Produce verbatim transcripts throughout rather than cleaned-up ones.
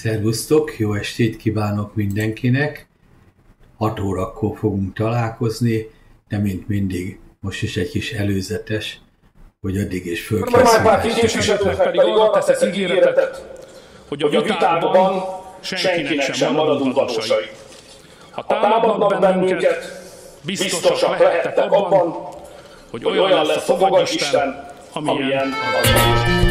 Szervusztok, jó estét kívánok mindenkinek! hat órakor fogunk találkozni, de mint mindig, most is egy kis előzetes, hogy addig is fölkészülünk. A képviselőknek pedig arra teszek ígéretet, hogy a vitában senkinek sem maradunk valósai. Ha támadnak bennünket, biztosak lehettek abban, hogy olyan lesz a fogadisten, amilyen az van.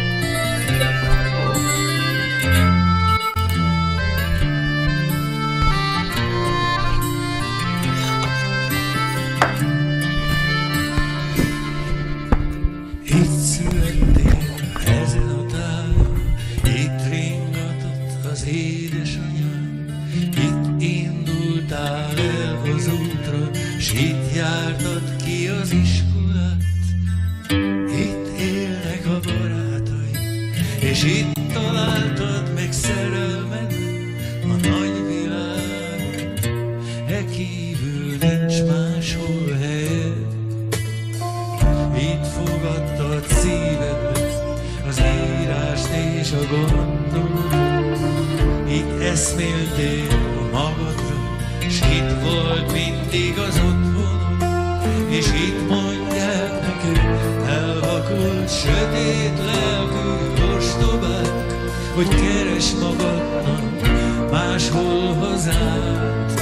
Itt jártad ki az iskolát, itt élnek a barátaid, és itt találtad meg szerelmed, a nagy világot, e kívül nincs máshol helyed. Itt fogadtad szívedbe az írást és a gondolatot, itt eszméltél magadra, s itt volt mindig az otthonod, és itt mondják neked elvakult, sötét lelkű ostobák, hogy keres magadnak máshol hazát.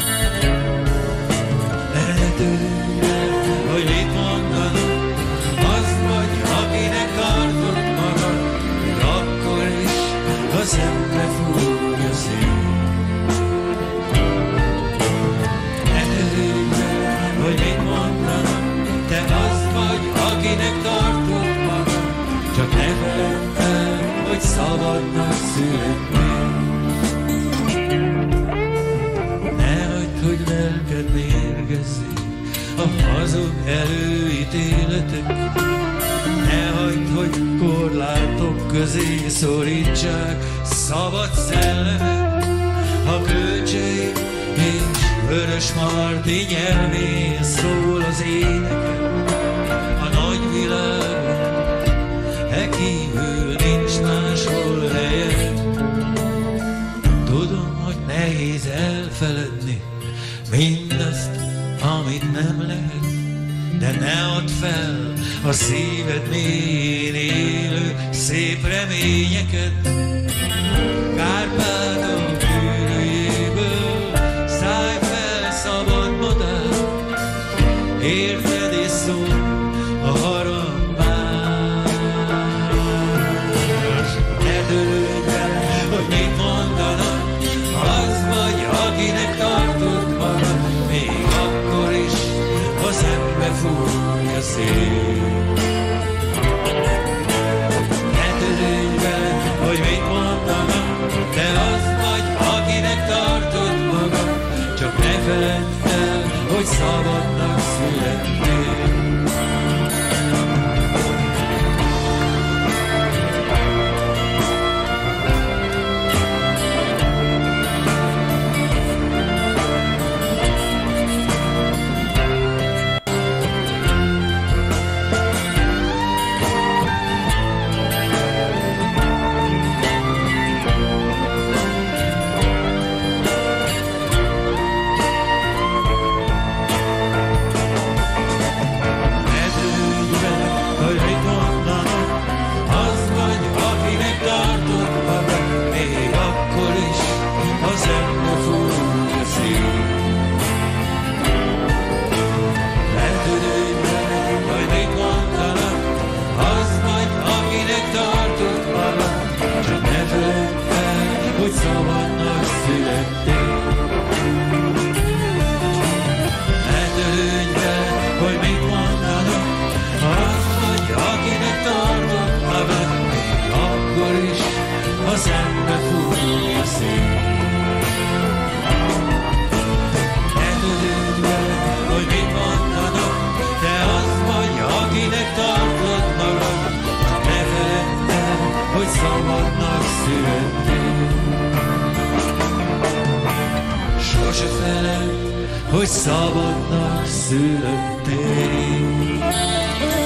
Eredőre, hogy mit mondanak, az vagy, akinek tartod magad, még akkor is, ha szembe fúj a szél. Hogy mit mondanak, te az vagy, akinek tartod magad, csak ne feledd el, hogy szabadnak születnél. Ne hagyd, hogy lelked mérgezzék a hazug előítéletek, ne hagyd, hogy korlátok közé szorítsák szabad szellemet, ha költsék és Vörös Marti nyelvén szól az énekem, a nagy világon, e kívül nincs máshol helye. Tudom, hogy nehéz elfeledni mindazt, amit nem lehet, de ne add fel a szíved mélyén élő szép reményeket. Kárpátok gyűrűjéből szállj fel szabad madár, érted és szól a harangvár. Ne dőlődj el, hogy mit mondanak, az vagy, akinek tartod magad, még akkor is, ha szembe fúj a szél. Ne törődj vele, hogy mit mondanak, te az vagy, akinek tartod magad, csak ne feledd el, hogy szabadnak születnél. Hogy szabadnak születtél. Ne törődj vele, hogy mit mondanak, az vagy, akinek tartod magad, még akkor is, ha szembe fúj a szél. Ne törődj vele, hogy mit mondanak, te az vagy, akinek tartod magad, ne feledd el, hogy szabadnak születtél. Sose feledd, hogy szabadnak születtél.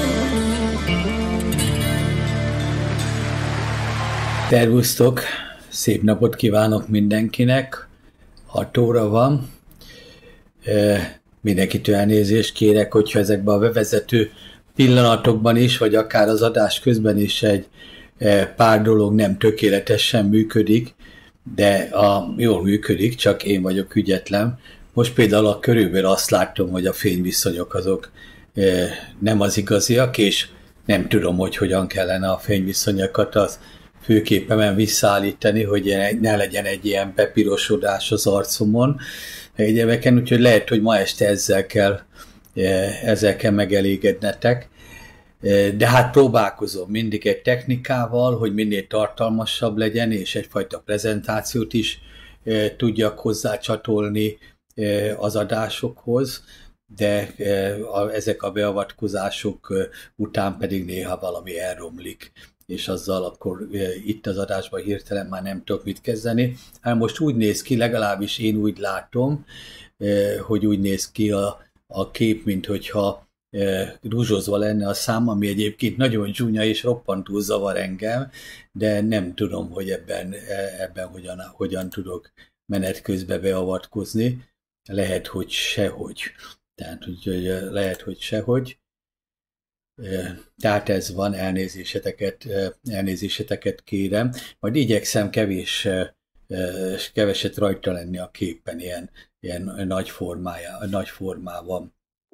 Szervusztok! Szép napot kívánok mindenkinek. hat óra van. Mindenkitől elnézést kérek, hogyha ezekben a bevezető pillanatokban is, vagy akár az adás közben is egy pár dolog nem tökéletesen működik, de a, jól működik, csak én vagyok ügyetlen. Most például a körülbelül azt látom, hogy a fényviszonyok azok nem az igaziak, és nem tudom, hogy hogyan kellene a fényviszonyokat az főképemen visszaállítani, hogy ne legyen egy ilyen bepirosodás az arcomon egyébként, úgyhogy lehet, hogy ma este ezzel kell, ezzel kell megelégednetek. De hát próbálkozom mindig egy technikával, hogy minél tartalmasabb legyen, és egyfajta prezentációt is tudjak hozzácsatolni az adásokhoz, de ezek a beavatkozások után pedig néha valami elromlik, és azzal akkor itt az adásban hirtelen már nem tudok mit kezdeni. Hát most úgy néz ki, legalábbis én úgy látom, hogy úgy néz ki a, a kép, mint hogyha rúzsozva lenne a szám, ami egyébként nagyon csúnya és roppantul zavar engem, de nem tudom, hogy ebben, ebben hogyan, hogyan tudok menet közben beavatkozni. Lehet, hogy sehogy. Tehát, hogy lehet, hogy sehogy. Tehát ez van, elnézéseteket, elnézéseteket kérem. Majd igyekszem kevés, keveset rajta lenni a képen, ilyen, ilyen nagy, formája, nagy formában.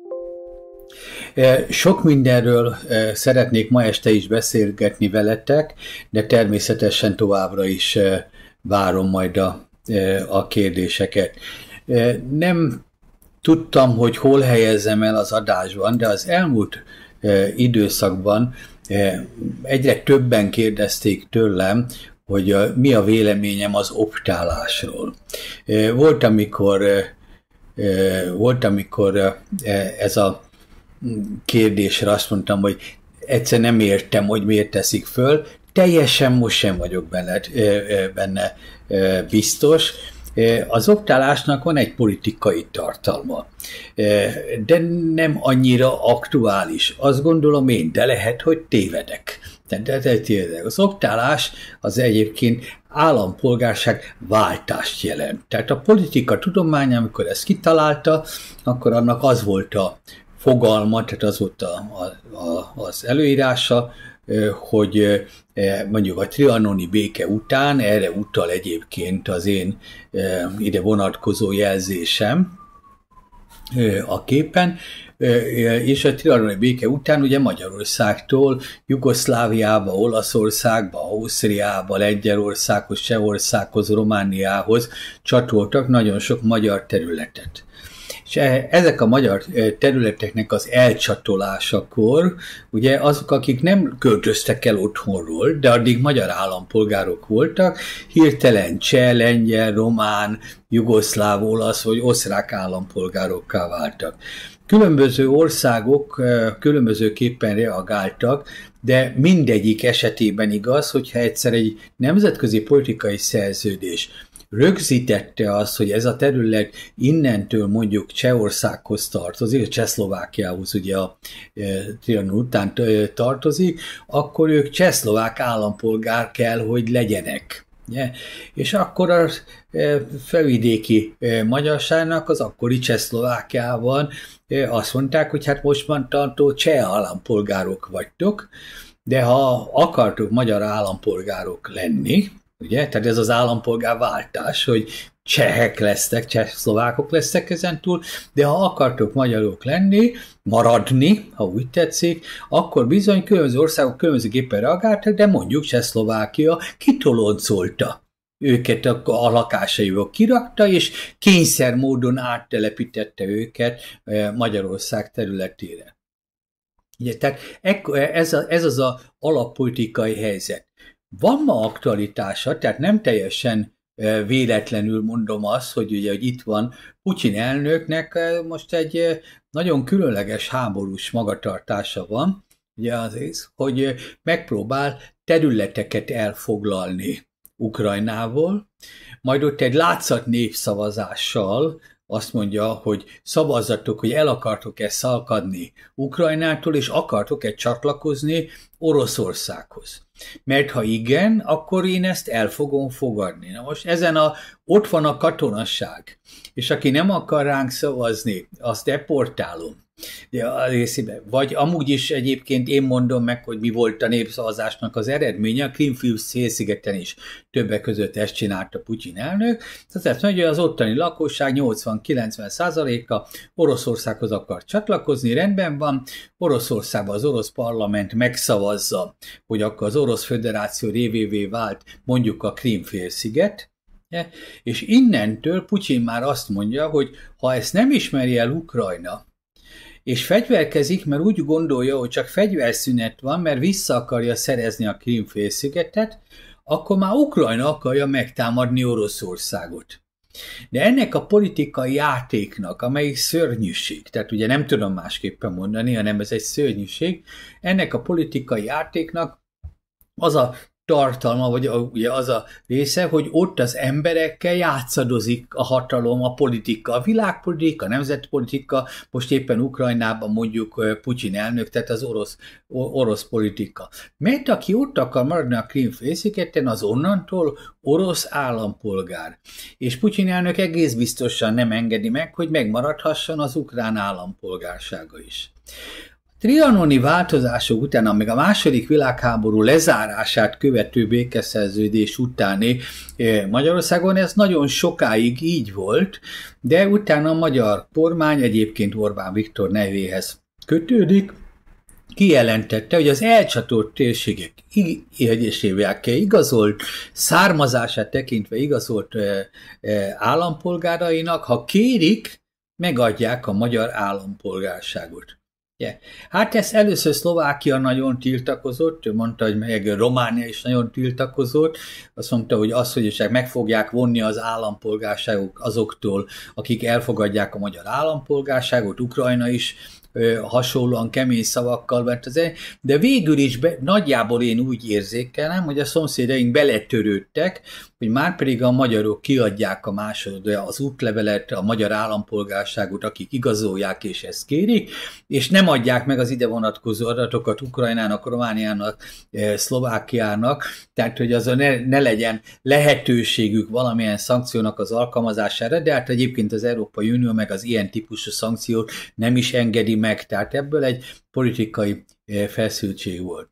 Sok mindenről szeretnék ma este is beszélgetni veletek, de természetesen továbbra is várom majd a, a kérdéseket. Nem tudtam, hogy hol helyezzem el az adásban, de az elmúlt időszakban egyre többen kérdezték tőlem, hogy mi a véleményem az optálásról. Volt, amikor, volt, amikor ez a kérdésre azt mondtam, hogy egyszer nem értem, hogy miért teszik föl, teljesen most sem vagyok benne, benne biztos. Az optálásnak van egy politikai tartalma, de nem annyira aktuális. Azt gondolom én, de lehet, hogy tévedek. Az optálás az egyébként állampolgárság váltást jelent. Tehát a politika tudománya, amikor ezt kitalálta, akkor annak az volt a fogalma, tehát az volt a, a, a, az előírása, hogy mondjuk a trianoni béke után, erre utal egyébként az én ide vonatkozó jelzésem a képen, és a trianoni béke után ugye Magyarországtól Jugoszláviába, Olaszországba, Ausztriába, Lengyelországhoz, Csehországhoz, Romániához csatoltak nagyon sok magyar területet. És ezek a magyar területeknek az elcsatolásakor, ugye azok, akik nem költöztek el otthonról, de addig magyar állampolgárok voltak, hirtelen cseh, lengyel, román, jugoszláv, olasz vagy osztrák állampolgárokká váltak. Különböző országok különbözőképpen reagáltak, de mindegyik esetében igaz, hogyha egyszer egy nemzetközi politikai szerződés rögzítette azt, hogy ez a terület innentől mondjuk Csehországhoz tartozik, Csehszlovákiához ugye a Trianon után tartozik, akkor ők csehszlovák állampolgár kell, hogy legyenek. Yeah. És akkor a felvidéki magyarságnak az akkori Csehszlovákiában azt mondták, hogy hát most mostantól cseh állampolgárok vagytok, de ha akartok magyar állampolgárok lenni, ugye, tehát ez az állampolgárváltás, hogy csehek lesztek, csehszlovákok lesztek ezentúl, de ha akartok magyarok lenni, maradni, ha úgy tetszik, akkor bizony különböző országok különbözőképpen reagáltak, de mondjuk Csehszlovákia kitoloncolta őket a, a lakásaiból kirakta, és kényszer módon áttelepítette őket Magyarország területére. Ugye, tehát ez, a, ez az a alappolitikai helyzet. Van ma aktualitása, tehát nem teljesen véletlenül mondom azt, hogy ugye, hogy itt van Putyin elnöknek most egy nagyon különleges háborús magatartása van, ugye az, hogy megpróbál területeket elfoglalni Ukrajnából, majd ott egy látszat népszavazással azt mondja, hogy szavazzatok, hogy el akartok-e szakadni Ukrajnától, és akartok-e csatlakozni Oroszországhoz. Mert ha igen, akkor én ezt el fogom fogadni. Na most ezen a, ott van a katonasság, és aki nem akar ránk szavazni, azt deportálom. De a részében. Vagy amúgy is egyébként én mondom meg, hogy mi volt a népszavazásnak az eredménye, a Krim-félszigeten is többek között ezt csinálta Putyin elnök. Tehát azt mondja, hogy az ottani lakosság nyolcvan-kilencven százaléka Oroszországhoz akar csatlakozni, rendben van, Oroszországban az orosz parlament megszavazza, hogy akkor az Orosz Föderáció révévé vált mondjuk a Krim-félsziget, és innentől Putyin már azt mondja, hogy ha ezt nem ismeri el Ukrajna, és fegyverkezik, mert úgy gondolja, hogy csak fegyverszünet van, mert vissza akarja szerezni a Krim-félszigetet, akkor már Ukrajna akarja megtámadni Oroszországot. De ennek a politikai játéknak, amelyik szörnyűség, tehát ugye nem tudom másképpen mondani, hanem ez egy szörnyűség, ennek a politikai játéknak az a tartalma, vagy ugye az a része, hogy ott az emberekkel játszadozik a hatalom, a politika, a világpolitika, a nemzetpolitika, most éppen Ukrajnában mondjuk Putyin elnök, tehát az orosz, orosz politika. Mert aki ott akar maradni a Krim-félszigeten, az onnantól orosz állampolgár. És Putyin elnök egész biztosan nem engedi meg, hogy megmaradhasson az ukrán állampolgársága is. Trianoni változások után, amíg a második világháború lezárását követő békeszerződés utáni Magyarországon ez nagyon sokáig így volt, de utána a magyar kormány, egyébként Orbán Viktor nevéhez kötődik, kijelentette, hogy az elcsatolt térségek egyesével igazolt, származását tekintve igazolt állampolgárainak, ha kérik, megadják a magyar állampolgárságot. Yeah. Hát ezt először Szlovákia nagyon tiltakozott, mondta, hogy meg Románia is nagyon tiltakozott, azt mondta, hogy az, hogy meg fogják vonni az állampolgárságok azoktól, akik elfogadják a magyar állampolgárságot, Ukrajna is hasonlóan kemény szavakkal vett az el, de végül is be, nagyjából én úgy érzékelem, hogy a szomszédaink beletörődtek, hogy már pedig a magyarok kiadják a másod, az útlevelet, a magyar állampolgárságot, akik igazolják és ezt kérik, és nem adják meg az ide vonatkozó adatokat Ukrajnának, Romániának, Szlovákiának, tehát hogy azon ne, ne legyen lehetőségük valamilyen szankciónak az alkalmazására, de hát egyébként az Európai Unió meg az ilyen típusú szankciót nem is engedi meg, tehát ebből egy politikai feszültség volt.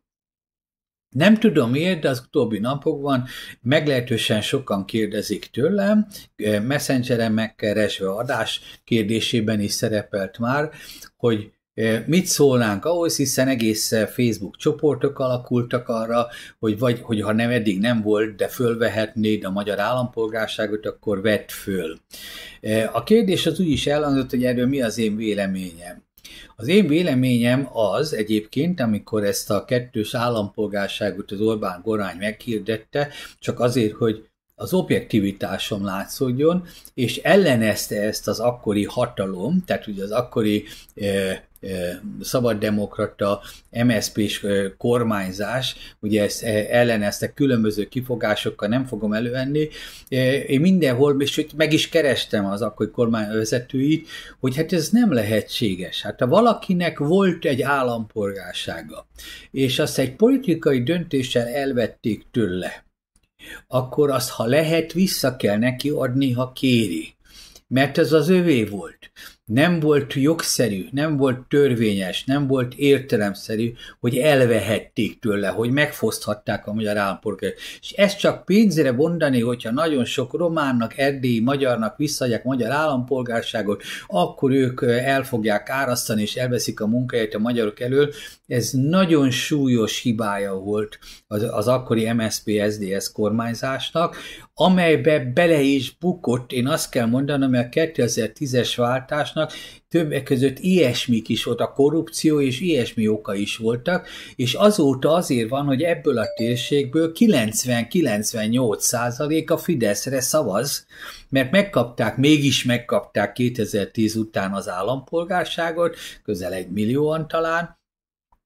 Nem tudom miért, de az utóbbi napokban meglehetősen sokan kérdezik tőlem, Messengeren megkeresve adás kérdésében is szerepelt már, hogy mit szólnánk ahhoz, hiszen egész Facebook csoportok alakultak arra, hogy vagy, hogy ha nem eddig nem volt, de fölvehetnéd a magyar állampolgárságot, akkor vedd föl. A kérdés az úgy is elhangzott, hogy erről mi az én véleményem. Az én véleményem az egyébként, amikor ezt a kettős állampolgárságot az Orbán kormány meghirdette, csak azért, hogy az objektivitásom látszódjon, és ellenezte ezt az akkori hatalom, tehát ugye az akkori eh, eh, szabaddemokrata em es zé pés eh, kormányzás, ugye ezt eh, ellenezte különböző kifogásokkal, nem fogom elővenni. Eh, én mindenhol, és meg is kerestem az akkori kormányvezetőit, hogy hát ez nem lehetséges. Hát ha valakinek volt egy állampolgársága, és azt egy politikai döntéssel elvették tőle, akkor azt, ha lehet, vissza kell neki adni, ha kéri. Mert ez az övé volt. Nem volt jogszerű, nem volt törvényes, nem volt értelemszerű, hogy elvehették tőle, hogy megfoszthatták a magyar állampolgárt. És ezt csak pénzre mondani, hogyha nagyon sok románnak, erdélyi magyarnak visszaadják magyar állampolgárságot, akkor ők el fogják árasztani és elveszik a munkáját a magyarok elől. Ez nagyon súlyos hibája volt az, az akkori em es zé pé es zé dé es kormányzásnak, amelybe bele is bukott, én azt kell mondanom, hogy a kétezer-tízes váltásnak többek között ilyesmik is volt, a korrupció és ilyesmi oka is voltak, és azóta azért van, hogy ebből a térségből kilencven-kilencvennyolc százalék a Fideszre szavaz, mert megkapták, mégis megkapták kétezer-tíz után az állampolgárságot, közel egy millióan talán,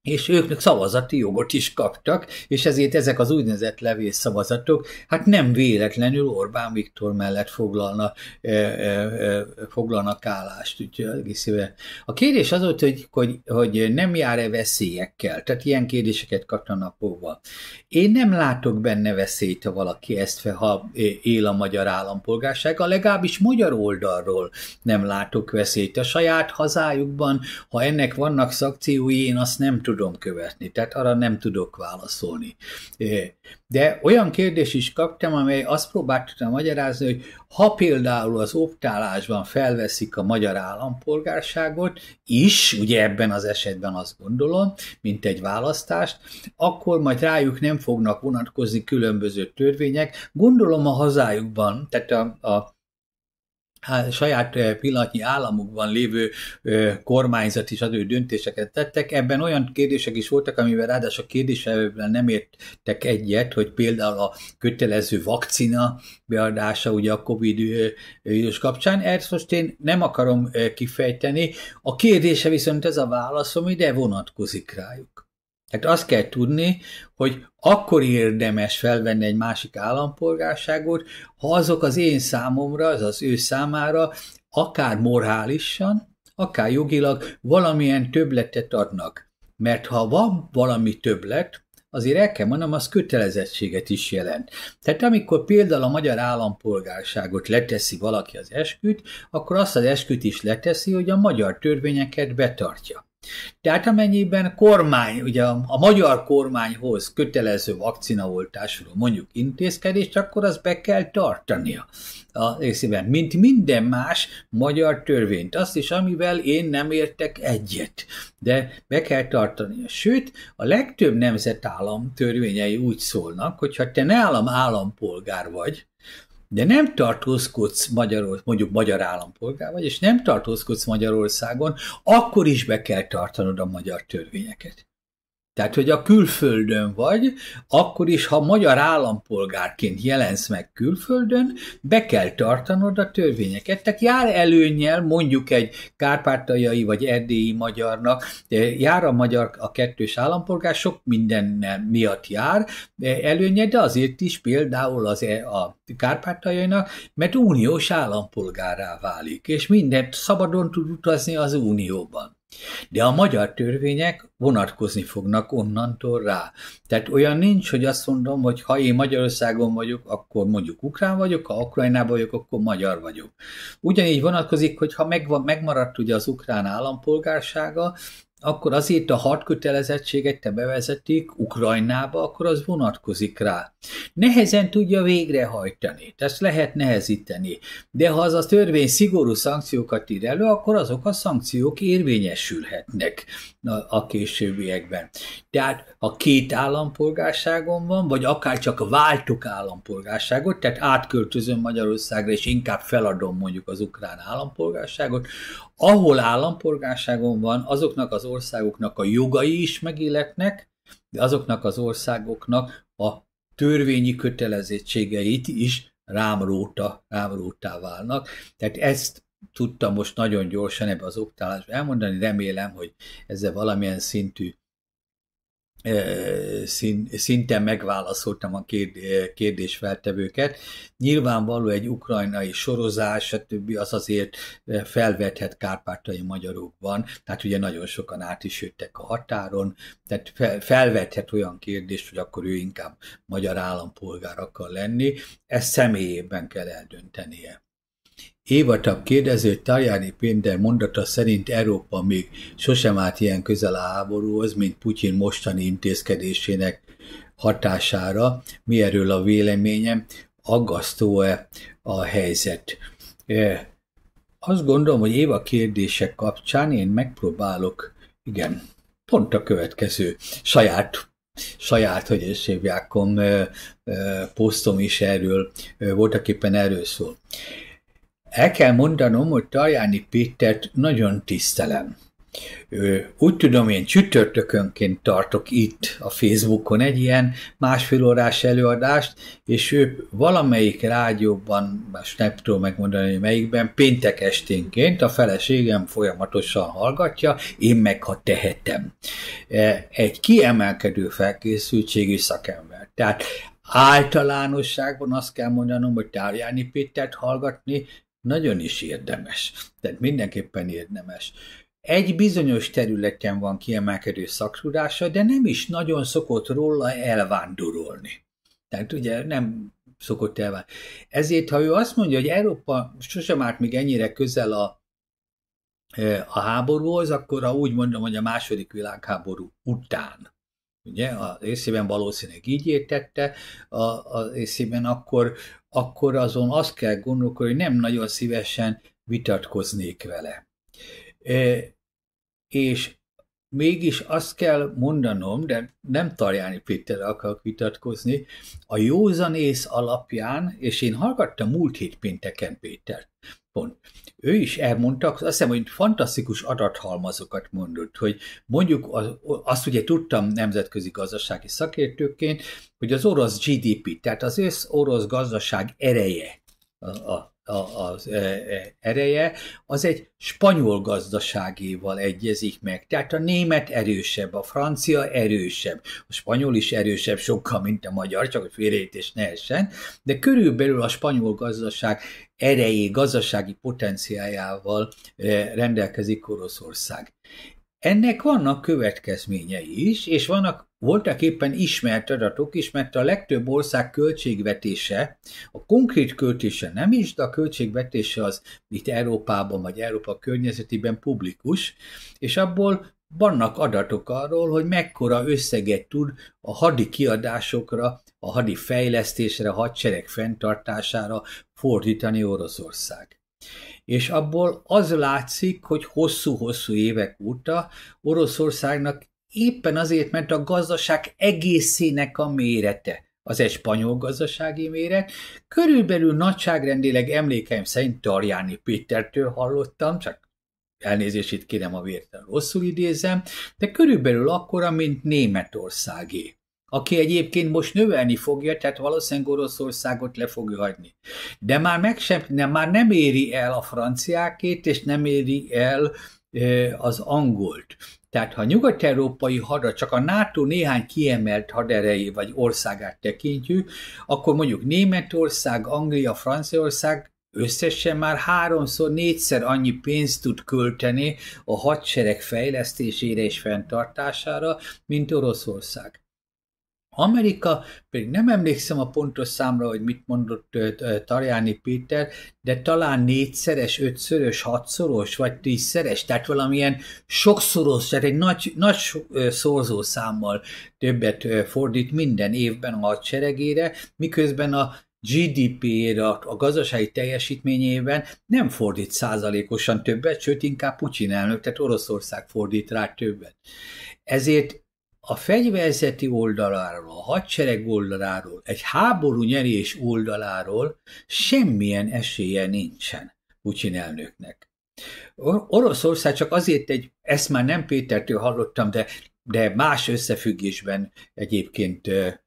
és ők szavazati jogot is kaptak, és ezért ezek az úgynevezett levészszavazatok, hát nem véletlenül Orbán Viktor mellett foglalna, eh, eh, foglalnak állást. Úgyhogy a kérdés az volt, hogy, hogy, hogy nem jár-e veszélyekkel, tehát ilyen kérdéseket kaptam napokban. Én nem látok benne veszélyt, ha valaki ezt fel, ha él a magyar állampolgársággal, legalábbis magyar oldalról nem látok veszélyt. A saját hazájukban, ha ennek vannak szankciói, én azt nem tudom követni, tehát arra nem tudok válaszolni. De olyan kérdés is kaptam, amely azt próbáltam magyarázni, hogy ha például az optálásban felveszik a magyar állampolgárságot is, ugye ebben az esetben azt gondolom, mint egy választást, akkor majd rájuk nem fognak vonatkozni különböző törvények. Gondolom a hazájukban, tehát a, a saját pillanatnyi államukban lévő kormányzat is az ő döntéseket tettek. Ebben olyan kérdések is voltak, amivel ráadásul a kérdésevőben nem értek egyet, hogy például a kötelező vakcina beadása ugye a Covid vírus kapcsán. Ezt most én nem akarom kifejteni. A kérdése viszont ez a válaszom, ide vonatkozik rájuk. Hát azt kell tudni, hogy akkor érdemes felvenni egy másik állampolgárságot, ha azok az én számomra, az az ő számára akár morálisan, akár jogilag valamilyen többletet adnak. Mert ha van valami többlet, azért el kell mondanom, az kötelezettséget is jelent. Tehát amikor például a magyar állampolgárságot leteszi valaki az esküt, akkor azt az esküt is leteszi, hogy a magyar törvényeket betartja. Tehát amennyiben kormány, ugye a, a magyar kormányhoz kötelező vakcinaoltásról mondjuk intézkedést, akkor azt be kell tartania a részében, mint minden más magyar törvényt. Azt is, amivel én nem értek egyet, de be kell tartania. Sőt, a legtöbb nemzetállam törvényei úgy szólnak, hogyha te ne állam állampolgár vagy, de nem tartózkodsz Magyarországon, mondjuk magyar állampolgár vagy, és nem tartózkodsz Magyarországon, akkor is be kell tartanod a magyar törvényeket. Tehát, hogy a külföldön vagy, akkor is, ha magyar állampolgárként jelensz meg külföldön, be kell tartanod a törvényeket. Tehát jár előnnyel mondjuk egy kárpátaljai vagy erdélyi magyarnak, jár a magyar a kettős állampolgár, sok minden miatt jár előnye, de azért is például az a kárpátaljainak, mert uniós állampolgárrá válik, és mindent szabadon tud utazni az unióban. De a magyar törvények vonatkozni fognak onnantól rá. Tehát olyan nincs, hogy azt mondom, hogy ha én Magyarországon vagyok, akkor mondjuk ukrán vagyok, ha Ukrajnában vagyok, akkor magyar vagyok. Ugyanígy vonatkozik, hogy ha megvan, megmaradt ugye az ukrán állampolgársága, akkor azért a hadkötelezettséget te bevezetik Ukrajnába, akkor az vonatkozik rá. Nehezen tudja végrehajtani, ezt lehet nehezíteni, de ha az a törvény szigorú szankciókat ír elő, akkor azok a szankciók érvényesülhetnek a későbbiekben. Tehát ha két állampolgárságom van, vagy akár csak váltok állampolgárságot, tehát átköltözöm Magyarországra, és inkább feladom mondjuk az ukrán állampolgárságot, ahol állampolgárságon van, azoknak az országoknak a jogai is megilletnek, de azoknak az országoknak a törvényi kötelezettségeit is rámróta, rámrótá válnak. Tehát ezt tudtam most nagyon gyorsan ebbe az optálásba elmondani, remélem, hogy ezzel valamilyen szintű szinten megválaszoltam a kérdésfeltevőket. Nyilvánvaló egy ukrajnai sorozás, stb. Az azért felvethet kárpátaljai magyarokban, tehát ugye nagyon sokan át is jöttek a határon, tehát felvethet olyan kérdést, hogy akkor ő inkább magyar állampolgár akar lenni, ezt személyében kell eldöntenie. Évatab kérdező, Tajani Péter mondata szerint Európa még sosem állt ilyen közel a háborúhoz, mint Putyin mostani intézkedésének hatására. Mi erről a véleményem? Aggasztó-e a helyzet? Azt gondolom, hogy Éva kérdések kapcsán én megpróbálok, igen, pont a következő saját saját, hogy is hívják, posztom is erről, voltaképpen erről szól. El kell mondanom, hogy Tajani Pétert nagyon tisztelem. Úgy tudom, én csütörtökönként tartok itt a Facebookon egy ilyen másfél órás előadást, és ő valamelyik rádióban, most nem tudom megmondani, hogy melyikben, péntek esténként a feleségem folyamatosan hallgatja, én meg ha tehetem. Egy kiemelkedő felkészültségű szakember. Tehát általánosságban azt kell mondanom, hogy Tárjáni Pétert hallgatni nagyon is érdemes. Tehát mindenképpen érdemes. Egy bizonyos területen van kiemelkedő szaktudása, de nem is nagyon szokott róla elvándorolni. Tehát ugye nem szokott elvándorolni. Ezért, ha ő azt mondja, hogy Európa sosem állt még ennyire közel a, a háborúhoz, akkor ha úgy mondom, hogy a második világháború után, ugye, az részében valószínűleg így értette, az részében akkor, akkor azon azt kell gondolkodni, hogy nem nagyon szívesen vitatkoznék vele. És mégis azt kell mondanom, de nem Tarjáni Péterrel akarok vitatkozni, a józanész alapján, és én hallgattam múlt hét pénteken Pétert, pont. Ő is elmondta, azt hiszem, hogy fantasztikus adathalmazokat mondott, hogy mondjuk azt ugye tudtam nemzetközi gazdasági szakértőként, hogy az orosz gé dé pé, tehát az össz orosz gazdaság ereje, a, a az ereje, az egy spanyol gazdaságéval egyezik meg. Tehát a német erősebb, a francia erősebb, a spanyol is erősebb sokkal, mint a magyar, csak hogy félreértés ne essen, de körülbelül a spanyol gazdaság erejé, gazdasági potenciájával rendelkezik Oroszország. Ennek vannak következményei is, és vannak voltak éppen ismert adatok is, mert a legtöbb ország költségvetése, a konkrét költése nem is, de a költségvetése az itt Európában vagy Európa környezetében publikus, és abból vannak adatok arról, hogy mekkora összeget tud a hadi kiadásokra, a hadi fejlesztésre, a hadsereg fenntartására fordítani Oroszország. És abból az látszik, hogy hosszú-hosszú évek óta Oroszországnak éppen azért, mert a gazdaság egészének a mérete, az egy spanyol gazdasági méret, körülbelül nagyságrendileg emlékeim szerint Tarjáni Pétertől hallottam, csak elnézést kérem, a vértelen rosszul idézem, de körülbelül akkora, mint Németországé, aki egyébként most növelni fogja, tehát valószínűleg Oroszországot le fogja hagyni. De már, meg sem, nem, már nem éri el a franciákét, és nem éri el e, az angolt. Tehát ha a nyugat-európai hadat csak a NATO néhány kiemelt haderejé vagy országát tekintjük, akkor mondjuk Németország, Anglia, Franciaország összesen már háromszor, négyszer annyi pénzt tud költeni a hadsereg fejlesztésére és fenntartására, mint Oroszország. Amerika, pedig nem emlékszem a pontos számra, hogy mit mondott Tarjáni Péter, de talán négyszeres, ötszörös, hatszoros, vagy tízszeres, tehát valamilyen sokszoros, tehát egy nagy, nagy szorzószámmal többet fordít minden évben a hadseregére, miközben a gé dé pé-ére, a gazdasági teljesítményében nem fordít százalékosan többet, sőt inkább Putyin elnök, tehát Oroszország fordít rá többet. Ezért a fegyverzeti oldaláról, a hadsereg oldaláról, egy háború nyerés oldaláról semmilyen esélye nincsen Putyin elnöknek. Oroszország csak azért egy, ezt már nem Pétertől hallottam, de, de más összefüggésben egyébként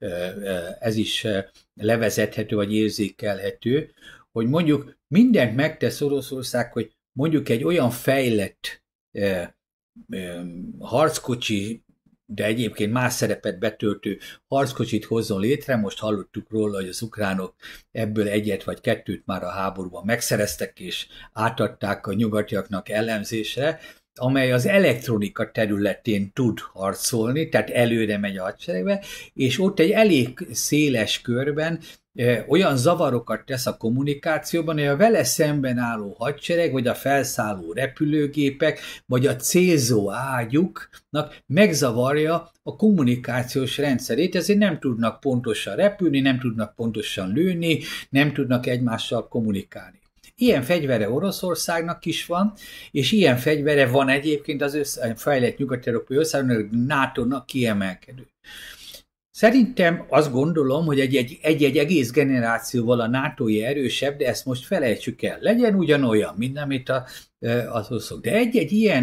ez is levezethető, vagy érzékelhető, hogy mondjuk mindent megtesz Oroszország, hogy mondjuk egy olyan fejlett harckocsi, de egyébként más szerepet betöltő harckocsit hozzon létre. Most hallottuk róla, hogy az ukránok ebből egyet vagy kettőt már a háborúban megszereztek, és átadták a nyugatiaknak elemzésre, amely az elektronika területén tud harcolni, tehát előre megy a hadseregbe, és ott egy elég széles körben olyan zavarokat tesz a kommunikációban, hogy a vele szemben álló hadsereg, vagy a felszálló repülőgépek, vagy a célzó ágyuknak megzavarja a kommunikációs rendszerét, ezért nem tudnak pontosan repülni, nem tudnak pontosan lőni, nem tudnak egymással kommunikálni. Ilyen fegyvere Oroszországnak is van, és ilyen fegyvere van egyébként az össze, fejlett nyugat-európai országnak, nátónak kiemelkedő. Szerintem azt gondolom, hogy egy-egy egész generációval a nátói erősebb, de ezt most felejtsük el. Legyen ugyanolyan, mint amit az oszok. De egy-egy ilyen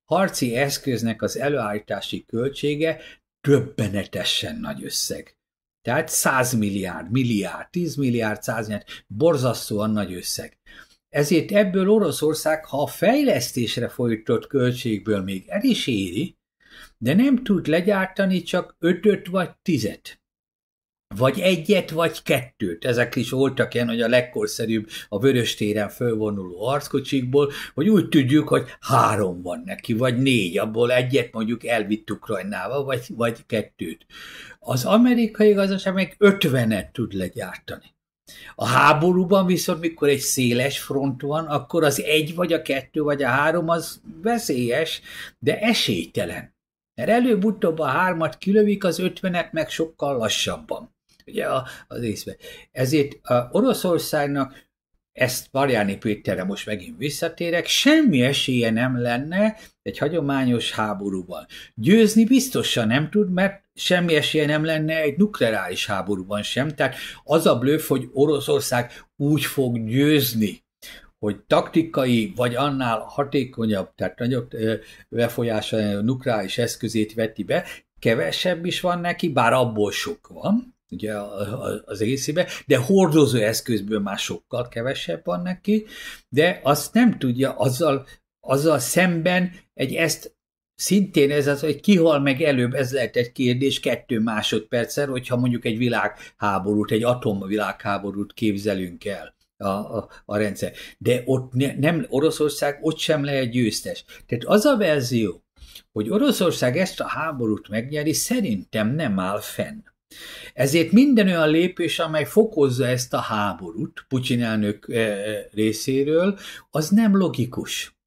harci eszköznek az előállítási költsége döbbenetesen nagy összeg. Tehát száz milliárd, milliárd, tíz milliárd, száz milliárd, borzasztóan nagy összeg. Ezért ebből Oroszország, ha a fejlesztésre folytott költségből még el is éri, de nem tud legyártani csak ötöt vagy tizet. Vagy egyet, vagy kettőt. Ezek is voltak ilyen, hogy a legkorszerűbb a Vöröstéren fölvonuló harckocsikból, hogy úgy tudjuk, hogy három van neki, vagy négy, abból egyet mondjuk elvitt Ukrajnába, vagy, vagy kettőt. Az amerikai gazdaság meg ötvenet tud legyártani. A háborúban viszont, mikor egy széles front van, akkor az egy, vagy a kettő, vagy a három az veszélyes, de esélytelen. Mert előbb-utóbb a hármat kilövik, az ötvenet meg sokkal lassabban. Ugye az észbe. Ezért a Oroszországnak, ezt Marjáni Péterre most megint visszatérek, semmi esélye nem lenne egy hagyományos háborúban. Győzni biztosan nem tud, mert semmi esélye nem lenne egy nukleáris háborúban sem. Tehát az a blöff, hogy Oroszország úgy fog győzni, hogy taktikai vagy annál hatékonyabb, tehát nagyobb befolyása nukleáris eszközét veti be, kevesebb is van neki, bár abból sok van, ugye az egészében, de hordozó eszközből már sokkal kevesebb van neki, de azt nem tudja, azzal, azzal szemben egy ezt szintén ez az, hogy ki hal meg előbb, ez lehet egy kérdés kettő másodperccel, hogyha mondjuk egy világháborút, egy atomvilágháborút képzelünk el. A, a, a rendszer. De ott ne, nem, Oroszország ott sem lehet győztes. Tehát az a verzió, hogy Oroszország ezt a háborút megnyeri, szerintem nem áll fenn. Ezért minden olyan lépés, amely fokozza ezt a háborút Putyin elnök részéről, az nem logikus.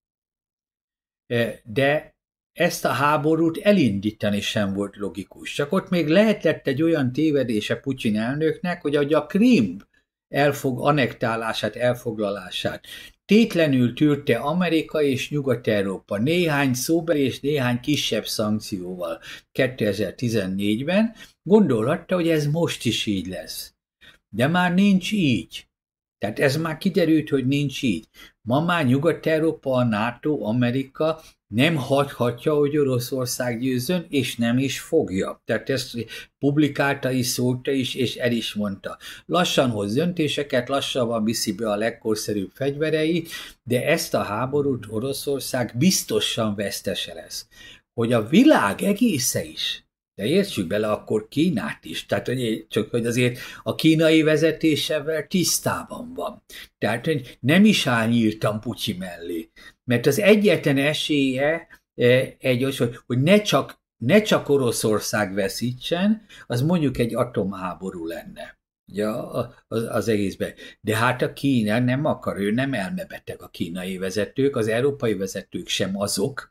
De ezt a háborút elindítani sem volt logikus. Csak ott még lehetett egy olyan tévedése Putyin elnöknek, hogy ahogy a Krím elfog, anektálását, elfoglalását tétlenül tűrte Amerika és Nyugat-Európa néhány szóbeli és néhány kisebb szankcióval kétezer-tizennégyben, gondolhatta, hogy ez most is így lesz. De már nincs így. Tehát ez már kiderült, hogy nincs így. Ma már Nyugat-Európa, a NATO, Amerika nem hagyhatja, hogy Oroszország győzön, és nem is fogja. Tehát ezt publikálta is, szólta is, és el is mondta. Lassan hoz döntéseket, lassabban viszi be a legkorszerűbb fegyvereit, de ezt a háborút Oroszország biztosan vesztese lesz. Hogy a világ egésze is, de értsük bele akkor Kínát is, tehát hogy csak hogy azért a kínai vezetésevel tisztában van. Tehát hogy nem is áll nyíltan Putyin mellé. Mert az egyetlen esélye egy az, hogy ne csak, ne csak Oroszország veszítsen, az mondjuk egy atomháború lenne. Ja, az, az egészben. De hát a Kína nem akar, ő nem elmebeteg a kínai vezetők, az európai vezetők sem azok,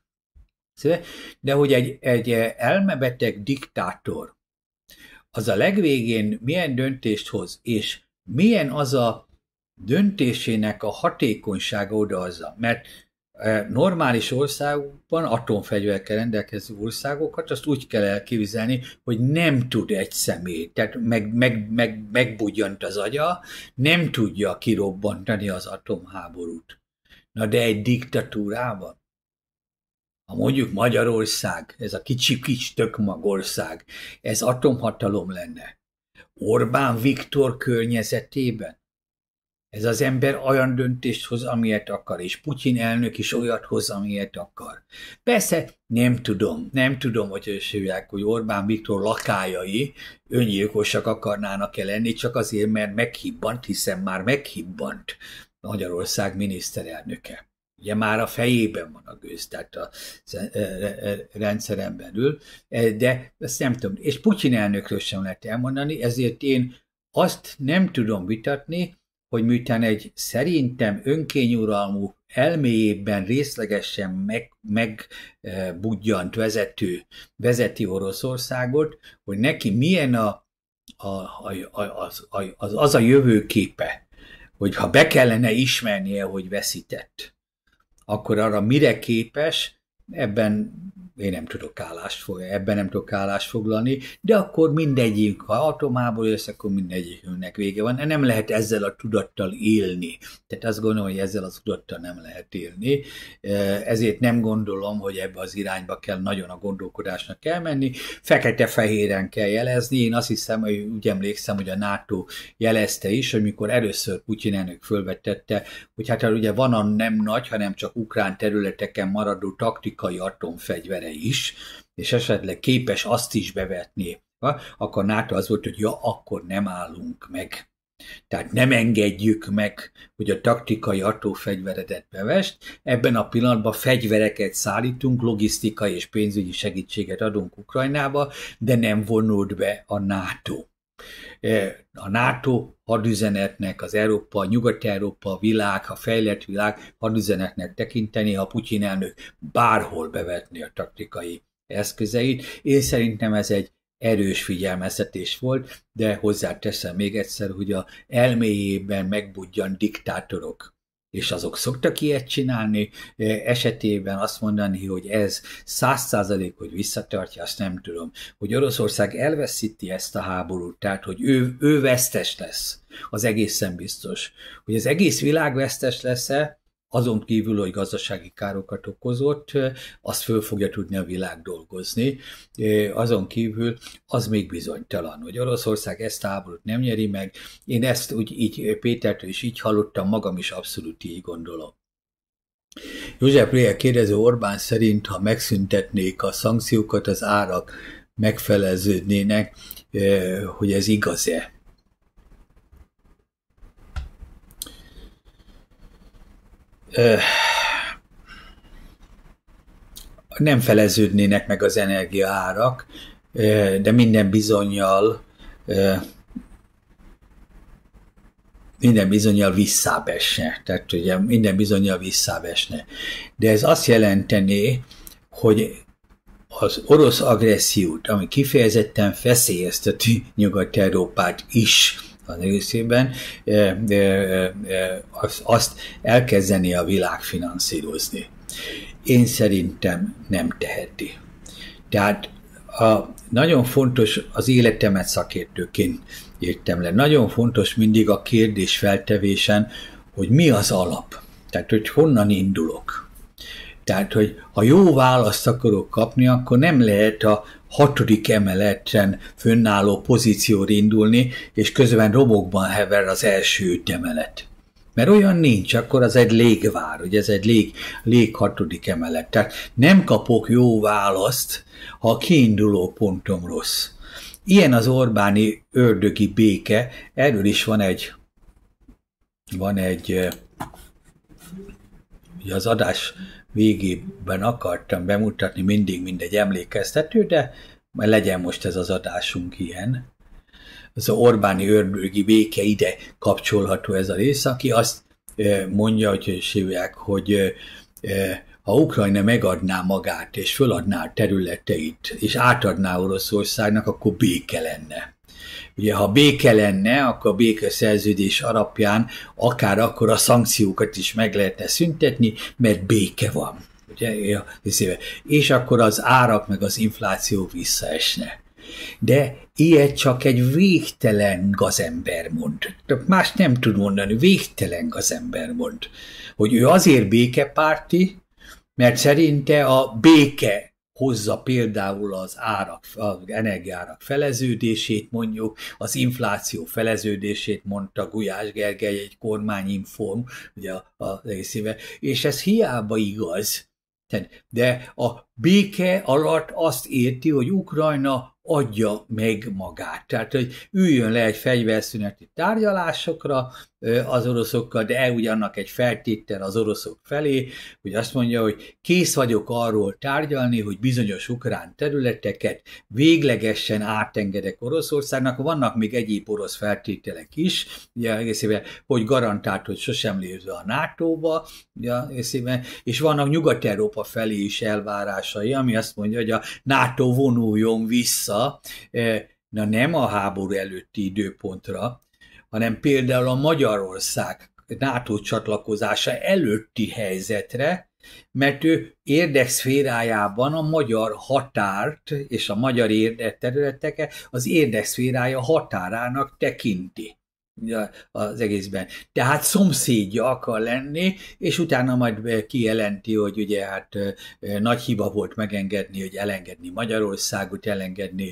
de hogy egy, egy elmebeteg diktátor az a legvégén milyen döntést hoz, és milyen az a döntésének a hatékonysága odaadza. Mert normális országokban, atomfegyverekkel rendelkező országokat, azt úgy kell elképzelni, hogy nem tud egy személy, tehát meg, meg, meg, megbudjant az agya, nem tudja kirobbantani az atomháborút. Na de egy diktatúrában, ha mondjuk Magyarország, ez a kicsi-kicsi tökmagország, ez atomhatalom lenne. Orbán Viktor környezetében ez az ember olyan döntést hoz, amilyet akar, és Putyin elnök is olyat hoz, amilyet akar. Persze nem tudom, nem tudom, hogy ősülják, hogy Orbán Viktor lakályai öngyilkosak akarnának-e lenni, csak azért, mert meghibbant, hiszen már meghibbant Magyarország miniszterelnöke. Ugye már a fejében van a gőz, tehát a rendszeren belül, de ezt nem tudom. És Putyin elnökről sem lehet elmondani, ezért én azt nem tudom vitatni, hogy miután egy szerintem önkényuralmú, elméjében részlegesen meg, megbudjant vezető vezeti Oroszországot, hogy neki milyen a, a, a, az, az, az a jövőképe, hogy ha be kellene ismernie, hogy veszített, akkor arra mire képes, ebben én nem tudok állást foglalni, ebben nem tudok állást foglalni, de akkor mindegyik, ha atomából jössz, akkor mindegyikünknek vége van. Nem lehet ezzel a tudattal élni. Tehát azt gondolom, hogy ezzel a tudattal nem lehet élni. Ezért nem gondolom, hogy ebbe az irányba kell nagyon a gondolkodásnak elmenni. Fekete-fehéren kell jelezni. Én azt hiszem, hogy úgy emlékszem, hogy a NATO jelezte is, hogy mikor először Putyin elnök fölvetette, hogy hát ugye van a nem nagy, hanem csak ukrán területeken maradó taktikai atomfegyvere is, és esetleg képes azt is bevetni, akkor NATO az volt, hogy ja, akkor nem állunk meg. Tehát nem engedjük meg, hogy a taktikai atomfegyveredet bevest. Ebben a pillanatban fegyvereket szállítunk, logisztikai és pénzügyi segítséget adunk Ukrajnába, de nem vonult be a NATO. A NATO hadüzenetnek, az Európa, Nyugat-Európa, a világ, a fejlett világ hadüzenetnek tekinteni, ha Putyin elnök bárhol bevetni a taktikai eszközeit. Én szerintem ez egy erős figyelmeztetés volt, de hozzáteszem még egyszer, hogy a elméjében megbudjan diktátorok, és azok szoktak ilyet csinálni, esetében azt mondani, hogy ez száz százalék, hogy visszatartja, azt nem tudom. Hogy Oroszország elveszíti ezt a háborút, tehát hogy ő, ő vesztes lesz, az egészen biztos. Hogy az egész világ vesztes lesz-e, azon kívül, hogy gazdasági károkat okozott, azt föl fogja tudni a világ dolgozni. Azon kívül az még bizonytalan, hogy Oroszország ezt a háborút nem nyeri meg. Én ezt úgy, így Pétertől is így hallottam, magam is abszolút így gondolom. József Réje kérdező, Orbán szerint, ha megszüntetnék a szankciókat, az árak megfeleződnének, hogy ez igaz-e? Nem feleződnének meg az energiaárak, de minden bizonnyal minden bizonnyal visszább esne. Tehát ugye minden bizonnyal visszább esne. De ez azt jelentené, hogy az orosz agressziót, ami kifejezetten feszélyezteti Nyugat-Európát is, az egészében, azt elkezdeni a világ finanszírozni. Én szerintem nem teheti. Tehát a, nagyon fontos, az életemet szakértőként értem le, nagyon fontos mindig a kérdés feltevésen, hogy mi az alap. Tehát, hogy honnan indulok. Tehát, hogy ha jó választ akarok kapni, akkor nem lehet a hatodik emeleten fönnálló pozícióra indulni, és közben romokban hever az első öt emelet. Mert olyan nincs, akkor az egy légvár, hogy ez egy lég, lég hatodik emelet. Tehát nem kapok jó választ, ha a kiinduló pontom rossz. Ilyen az Orbáni ördögi béke, erről is van egy, van egy, ugye az adás végében akartam bemutatni mindig mindegy emlékeztető, de majd legyen most ez az adásunk ilyen. Az Orbáni ördögi béke, ide kapcsolható ez a rész, aki azt mondja, hogy hívják, hogy ha Ukrajna megadná magát, és föladná a területeit, és átadná Oroszországnak, akkor béke lenne. Ugye, ha béke lenne, akkor a békeszerződés alapján akár akkor a szankciókat is meg lehetne szüntetni, mert béke van. Ugye? És akkor az árak meg az infláció visszaesne. De ilyet csak egy végtelen gazember mond. Más nem tud mondani, végtelen gazember mond. Hogy ő azért békepárti, mert szerinte a béke hozza például az árak, az energiárak feleződését, mondjuk az infláció feleződését, mondta Gulyás Gergely egy kormányinform, ugye a, a részével, és ez hiába igaz. De a béke alatt azt érti, hogy Ukrajna adja meg magát. Tehát, hogy üljön le egy fegyverszüneti tárgyalásokra az oroszokkal, de el ugyannak egy feltétel az oroszok felé, hogy azt mondja, hogy kész vagyok arról tárgyalni, hogy bizonyos ukrán területeket véglegesen átengedek Oroszországnak. Vannak még egyéb orosz feltételek is, ugye, egészében, hogy garantált, hogy sosem lép be a nátóba, ugye, egészében, és vannak Nyugat-Európa felé is elvárásai, ami azt mondja, hogy a NATO vonuljon vissza, na nem a háború előtti időpontra, hanem például a Magyarország NATO csatlakozása előtti helyzetre, mert ő érdekszférájában a magyar határt és a magyar érdekterületeket az érdekszférája határának tekinti az egészben. Tehát szomszédja akar lenni, és utána majd kijelenti, hogy ugye hát nagy hiba volt megengedni, hogy elengedni Magyarországot, elengedni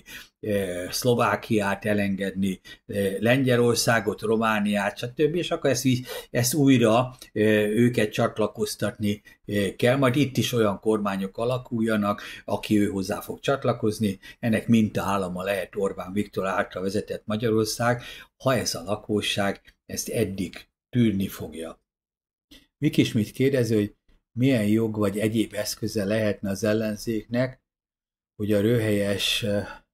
Szlovákiát, elengedni Lengyelországot, Romániát, stb. És akkor ezt, ezt újra őket csatlakoztatni kell. Majd itt is olyan kormányok alakuljanak, aki ő hozzá fog csatlakozni. Ennek mintaállama lehet Orbán Viktor által vezetett Magyarország, ha ez a lakosság ezt eddig tűrni fogja. Miki Schmidt kérdezi, hogy milyen jog vagy egyéb eszköze lehetne az ellenzéknek, hogy a röhelyes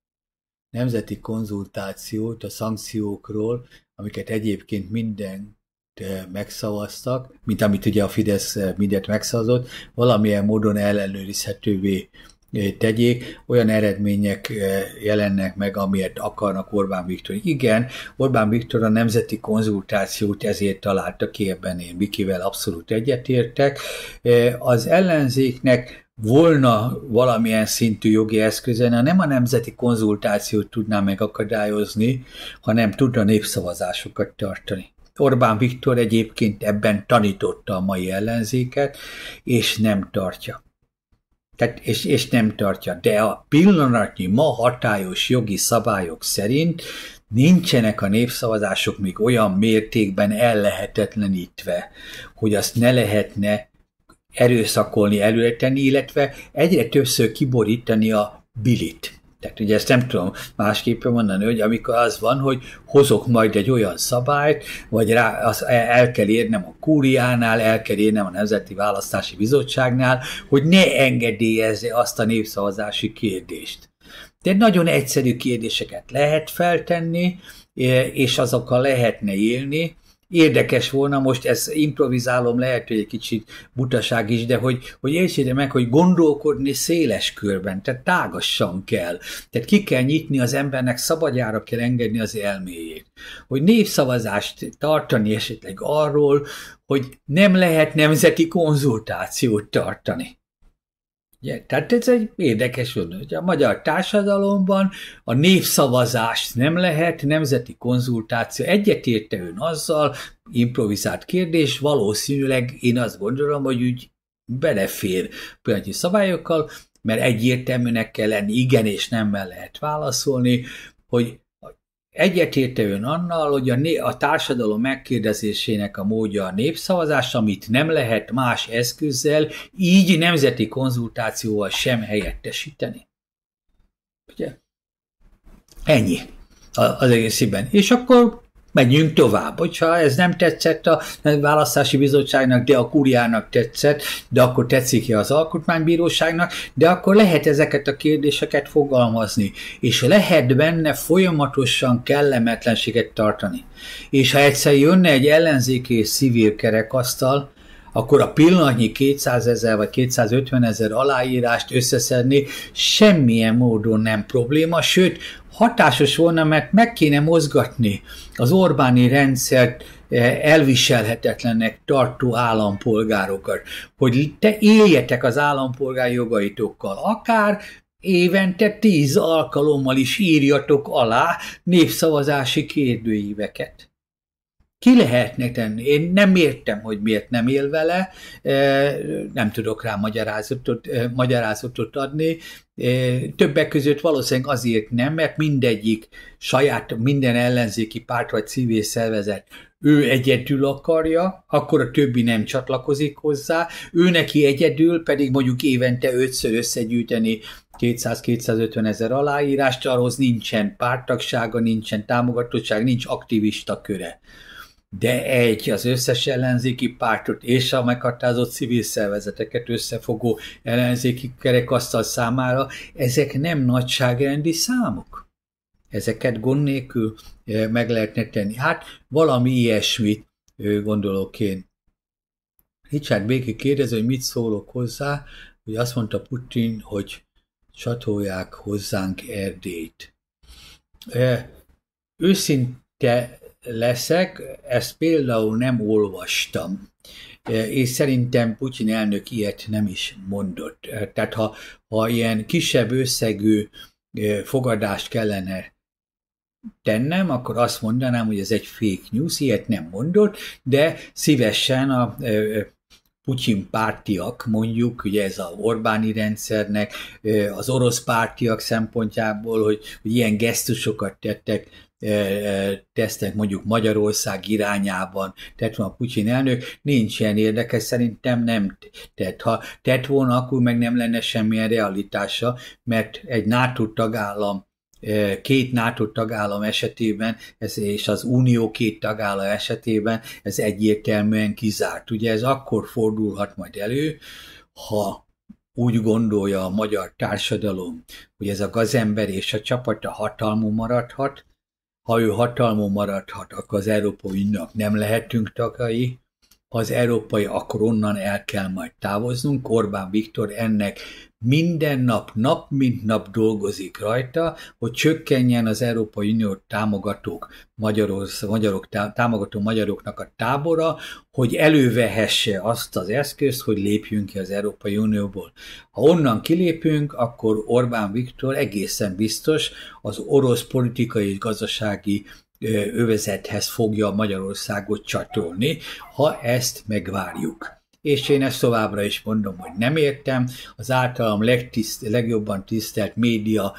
nemzeti konzultációt a szankciókról, amiket egyébként mindent megszavaztak, mint amit ugye a Fidesz mindent megszavazott, valamilyen módon ellenőrizhetővé tegyék, olyan eredmények jelennek meg, amilyet akarnak Orbán Viktor. Igen, Orbán Viktor a nemzeti konzultációt ezért találta ki, ebben én Mikivel abszolút egyetértek. Az ellenzéknek volna valamilyen szintű jogi eszköze, nem a nemzeti konzultációt tudná megakadályozni, hanem tudna népszavazásokat tartani. Orbán Viktor egyébként ebben tanította a mai ellenzéket, és nem tartja. Tehát, és, és nem tartja. De a pillanatnyi, ma hatályos jogi szabályok szerint nincsenek a népszavazások még olyan mértékben ellehetetlenítve, hogy azt ne lehetne erőszakolni, előretenni, illetve egyre többször kiborítani a bilit. Tehát ugye ezt nem tudom másképpen mondani, hogy amikor az van, hogy hozok majd egy olyan szabályt, vagy rá, az el kell érnem a kúriánál, el kell érnem a Nemzeti Választási Bizottságnál, hogy ne engedélyezze azt a népszavazási kérdést. De nagyon egyszerű kérdéseket lehet feltenni, és azokkal lehetne élni. Érdekes volna, most ezt improvizálom, lehet, hogy egy kicsit butaság is, de hogy, hogy értsétek meg, hogy gondolkodni széles körben, tehát tágassan kell. Tehát ki kell nyitni az embernek, szabadjára kell engedni az elméjét. Hogy népszavazást tartani esetleg arról, hogy nem lehet nemzeti konzultációt tartani. Ja, tehát ez egy érdekes dolog, hogy a magyar társadalomban a népszavazást nem lehet, nemzeti konzultáció. Egyetérte ön azzal, improvizált kérdés, valószínűleg én azt gondolom, hogy úgy belefér pillanatnyi szabályokkal, mert egyértelműnek kell lenni, igen és nemmel lehet válaszolni, hogy egyetérte ön annal, hogy a, né- a társadalom megkérdezésének a módja a népszavazás, amit nem lehet más eszközzel, így nemzeti konzultációval sem helyettesíteni. Ugye? Ennyi az egészében. És akkor menjünk tovább. Hogyha ez nem tetszett a Választási Bizottságnak, de a Kúriának tetszett, de akkor tetszik-e az Alkotmánybíróságnak, de akkor lehet ezeket a kérdéseket fogalmazni, és lehet benne folyamatosan kellemetlenséget tartani. És ha egyszer jönne egy ellenzéki és civil kerekasztal, akkor a pillanatnyi kétszázezer vagy kétszázötvenezer aláírást összeszedni semmilyen módon nem probléma, sőt, hatásos volna, mert meg kéne mozgatni az Orbáni rendszert elviselhetetlennek tartó állampolgárokat, hogy te éljetek az állampolgári jogaitokkal, akár évente tíz alkalommal is írjatok alá népszavazási kérdőíveket. Ki lehetne tenni? Én nem értem, hogy miért nem él vele, nem tudok rá magyarázatot, magyarázatot adni. Többek között valószínűleg azért nem, mert mindegyik saját, minden ellenzéki párt vagy civil szervezet ő egyedül akarja, akkor a többi nem csatlakozik hozzá, ő neki egyedül pedig mondjuk évente ötször összegyűjteni kétszáz-kétszázötven ezer aláírást, ahhoz nincsen párttagsága, nincsen támogatottság, nincs aktivista köre. De egy, az összes ellenzéki pártot és a meghatározott civil szervezeteket összefogó ellenzéki kerekasztal számára, ezek nem nagyságrendi számok. Ezeket gond nélkül meg lehetne tenni. Hát valami ilyesmit gondolok én. Richard Béki kérdezi, hogy mit szólok hozzá, hogy azt mondta Putin, hogy csatolják hozzánk Erdélyt. Őszinte leszek, ezt például nem olvastam, és szerintem Putyin elnök ilyet nem is mondott. Tehát ha, ha ilyen kisebb összegű fogadást kellene tennem, akkor azt mondanám, hogy ez egy fake news, ilyet nem mondott, de szívesen a Putyin pártiak, mondjuk, ugye ez a Orbáni rendszernek, az orosz pártiak szempontjából, hogy, hogy ilyen gesztusokat tettek, tesznek mondjuk Magyarország irányában, tett van a Putyin elnök, nincs ilyen érdekes, szerintem nem tett. Ha tett volna, akkor meg nem lenne semmilyen realitása, mert egy NATO tagállam, két NATO tagállam esetében, ez, és az Unió két tagállam esetében ez egyértelműen kizárt. Ugye ez akkor fordulhat majd elő, ha úgy gondolja a magyar társadalom, hogy ez a gazember és a csapata hatalmon maradhat. Ha ő hatalmon maradhat, akkor az Európai Uniónak nem lehetünk tagjai. Ha az európai, akkor onnan el kell majd távoznunk. Orbán Viktor ennek minden nap, nap mint nap dolgozik rajta, hogy csökkenjen az Európai Unió támogatók, Magyarország, magyarok, támogató magyaroknak a tábora, hogy elővehesse azt az eszközt, hogy lépjünk ki az Európai Unióból. Ha onnan kilépünk, akkor Orbán Viktor egészen biztos az orosz politikai és gazdasági övezethez fogja Magyarországot csatolni, ha ezt megvárjuk. És én ezt továbbra is mondom, hogy nem értem, az általam legtiszt, legjobban tisztelt média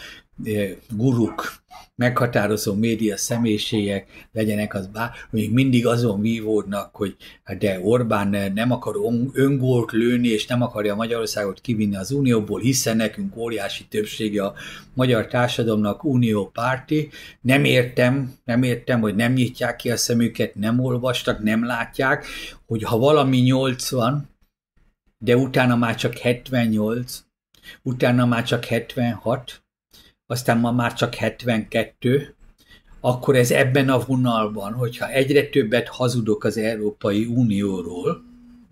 guruk, meghatározó média személyiségek legyenek, az bár, még mindig azon vívódnak, hogy de Orbán nem akar öngólt lőni, és nem akarja Magyarországot kivinni az Unióból, hiszen nekünk óriási többsége a magyar társadalomnak unió párti. Nem értem, nem értem, hogy nem nyitják ki a szemüket, nem olvastak, nem látják, hogy ha valami nyolcvan, de utána már csak hetvennyolc, utána már csak hetvenhat, aztán ma már csak hetvenkettő, akkor ez ebben a vonalban, hogyha egyre többet hazudok az Európai Unióról,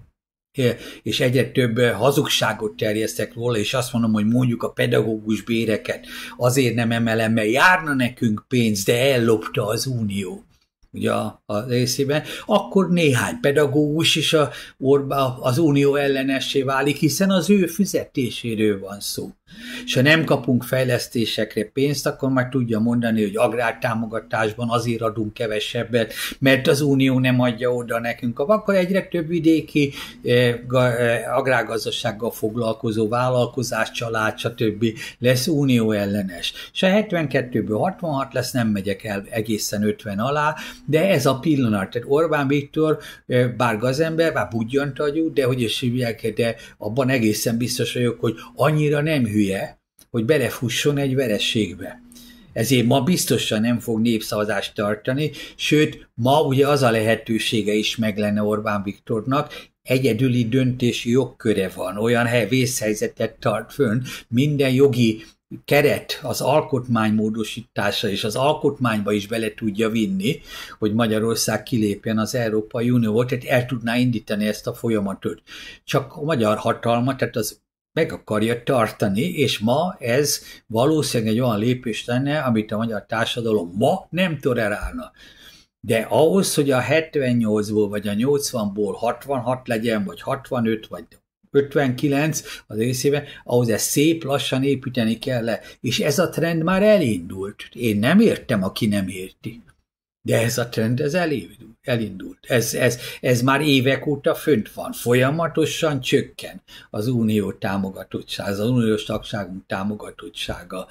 és egyre több hazugságot terjesztek róla, és azt mondom, hogy mondjuk a pedagógus béreket azért nem emelem, mert járna nekünk pénz, de ellopta az Unió, ugye a, a részében, akkor néhány pedagógus is a, az Unió ellenessé válik, hiszen az ő fizetéséről van szó. És ha nem kapunk fejlesztésekre pénzt, akkor már tudja mondani, hogy agrártámogatásban azért adunk kevesebbet, mert az Unió nem adja oda nekünk. Akkor egyre több vidéki eh, agrárgazdasággal foglalkozó vállalkozás, család, stb. Lesz unió ellenes. És a hetvenkettőből hatvanhat lesz, nem megyek el egészen ötven alá, de ez a pillanat. Tehát Orbán Viktor, eh, bár gazember, bár budjantagyú, de hogy is hívják, de abban egészen biztos vagyok, hogy annyira nem hű, hogy belefusson egy vereségbe. Ezért ma biztosan nem fog népszavazást tartani, sőt, ma ugye az a lehetősége is meg lenne Orbán Viktornak, egyedüli döntési jogköre van, olyan vészhelyzetet tart fönn, minden jogi keret az alkotmány módosítása és az alkotmányba is bele tudja vinni, hogy Magyarország kilépjen az Európai Unióból, tehát el tudná indítani ezt a folyamatot. Csak a magyar hatalma, tehát az meg akarja tartani, és ma ez valószínűleg egy olyan lépés lenne, amit a magyar társadalom ma nem tolerálna. De ahhoz, hogy a hetvennyolcból vagy a nyolcvanból hatvanhat legyen, vagy hatvanöt, vagy ötvenkilenc az részében, ahhoz ezt szép lassan építeni kell le. És ez a trend már elindult. Én nem értem, aki nem érti. De ez a trend, ez elindult. Ez, ez, ez már évek óta fönt van. Folyamatosan csökken az unió támogatottsága, az uniós tagságunk támogatottsága.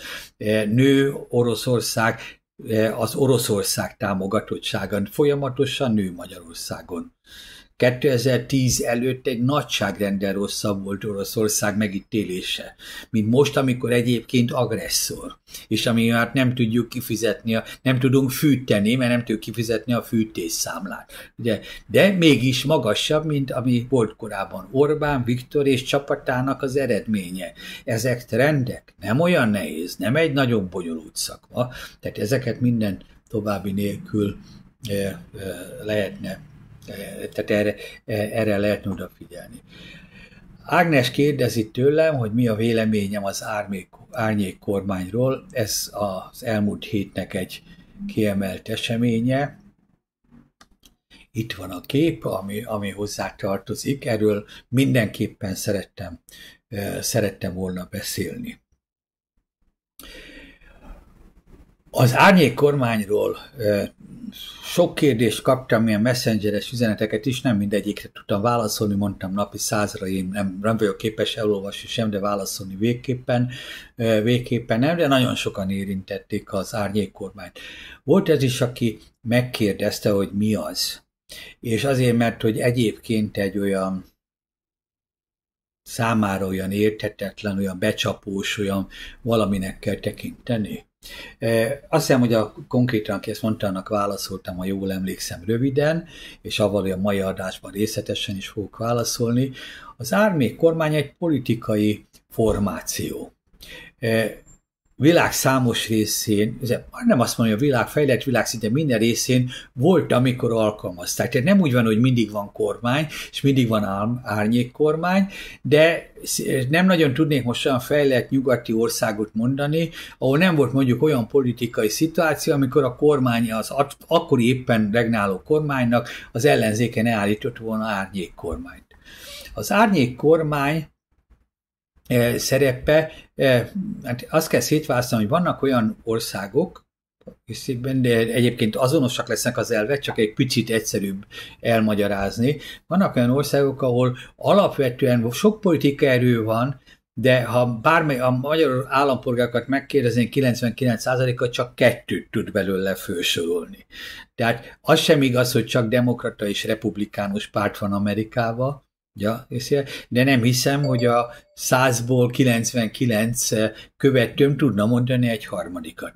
Nő Oroszország, az Oroszország támogatottsága folyamatosan nő Magyarországon. kétezer-tíz előtt egy nagyságrendel rosszabb volt Oroszország megítélése, mint most, amikor egyébként agresszor, és ami hát nem tudjuk kifizetni, a, nem tudunk fűteni, mert nem tudjuk kifizetni a fűtésszámlát. Ugye? De mégis magasabb, mint ami volt korábban. Orbán Viktor és csapatának az eredménye. Ezek trendek, nem olyan nehéz, nem egy nagyon bonyolult szakma, tehát ezeket minden további nélkül e, e, lehetne tehát erre, erre lehetne odafigyelni. Ágnes kérdezi tőlem, hogy mi a véleményem az árnyék, árnyék kormányról. Ez az elmúlt hétnek egy kiemelt eseménye. itt van a kép, ami, ami hozzá tartozik. Erről mindenképpen szerettem, szerettem volna beszélni. Az árnyék kormányról sok kérdést kaptam, ilyen messengeres üzeneteket is, nem mindegyikre tudtam válaszolni, mondtam napi százra, én nem, nem vagyok képes elolvasni sem, de válaszolni végképpen, végképpen nem, de nagyon sokan érintették az árnyék kormányt. Volt ez is, aki megkérdezte, hogy mi az. És azért, mert hogy egyébként egy olyan számára olyan érthetetlen, olyan becsapós, olyan valaminek kell tekinteni. Azt hiszem, hogy a konkrétan, aki ezt mondta, annak válaszoltam, ha jól emlékszem, röviden, és avval a mai adásban részletesen is fogok válaszolni. Az árnyék kormány egy politikai formáció. Világ számos részén, nem azt mondja, a világ fejlett világ szinte minden részén volt, amikor alkalmazták. Tehát nem úgy van, hogy mindig van kormány, és mindig van árnyék kormány, de nem nagyon tudnék most olyan fejlett nyugati országot mondani, ahol nem volt mondjuk olyan politikai szituáció, amikor a kormány, az akkori éppen regnáló kormánynak az ellenzéke ne állított volna árnyék kormányt. Az árnyék kormány szerepe, hát azt kell szétválasztani, hogy vannak olyan országok, de egyébként azonosak lesznek az elvek, csak egy picit egyszerűbb elmagyarázni. Vannak olyan országok, ahol alapvetően sok politikai erő van, de ha bármely a magyar állampolgárokat megkérdeznénk, kilencvenkilenc százaléka csak kettőt tud belőle felsorolni. Tehát az sem igaz, hogy csak demokrata és republikánus párt van Amerikában, ja, de nem hiszem, hogy a százból kilencvenkilenc követőm tudna mondani egy harmadikat.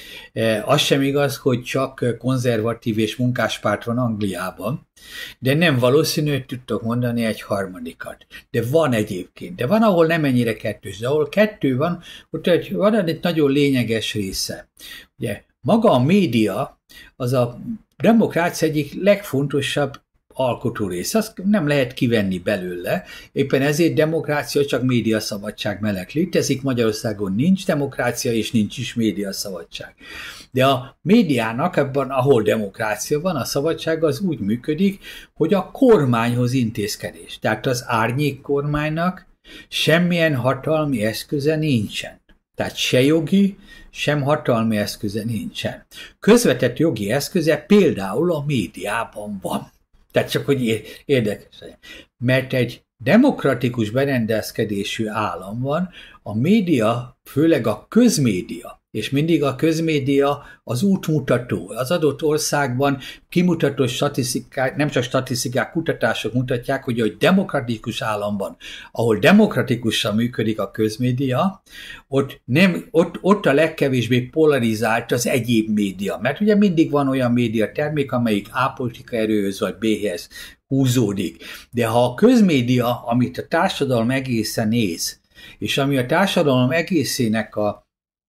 Az sem igaz, hogy csak konzervatív és munkáspárt van Angliában, de nem valószínű, hogy tudtok mondani egy harmadikat. De van egyébként. De van, ahol nem ennyire kettős, de ahol kettő van, ott van egy nagyon lényeges része. Ugye, maga a média az a demokrácia egyik legfontosabb alkotó rész, azt nem lehet kivenni belőle, éppen ezért demokrácia csak médiaszabadság mellett létezik, Magyarországon nincs demokrácia, és nincs is médiaszabadság. De a médiának ebben, ahol demokrácia van, a szabadság az úgy működik, hogy a kormányhoz intézkedés. Tehát az árnyék kormánynak semmilyen hatalmi eszköze nincsen. Tehát se jogi, sem hatalmi eszköze nincsen. Közvetett jogi eszköze például a médiában van. Tehát csak, hogy érdekes legyen. Mert egy demokratikus berendezkedésű állam van, a média, főleg a közmédia, és mindig a közmédia az útmutató. Az adott országban kimutató statisztikák, nem csak statisztikák, kutatások mutatják, hogy a demokratikus államban, ahol demokratikusan működik a közmédia, ott, nem, ott, ott a legkevésbé polarizált az egyéb média. Mert ugye mindig van olyan média termék, amelyik A politika erőhöz vagy B-hez húzódik. De ha a közmédia, amit a társadalom egészen néz, és ami a társadalom egészének a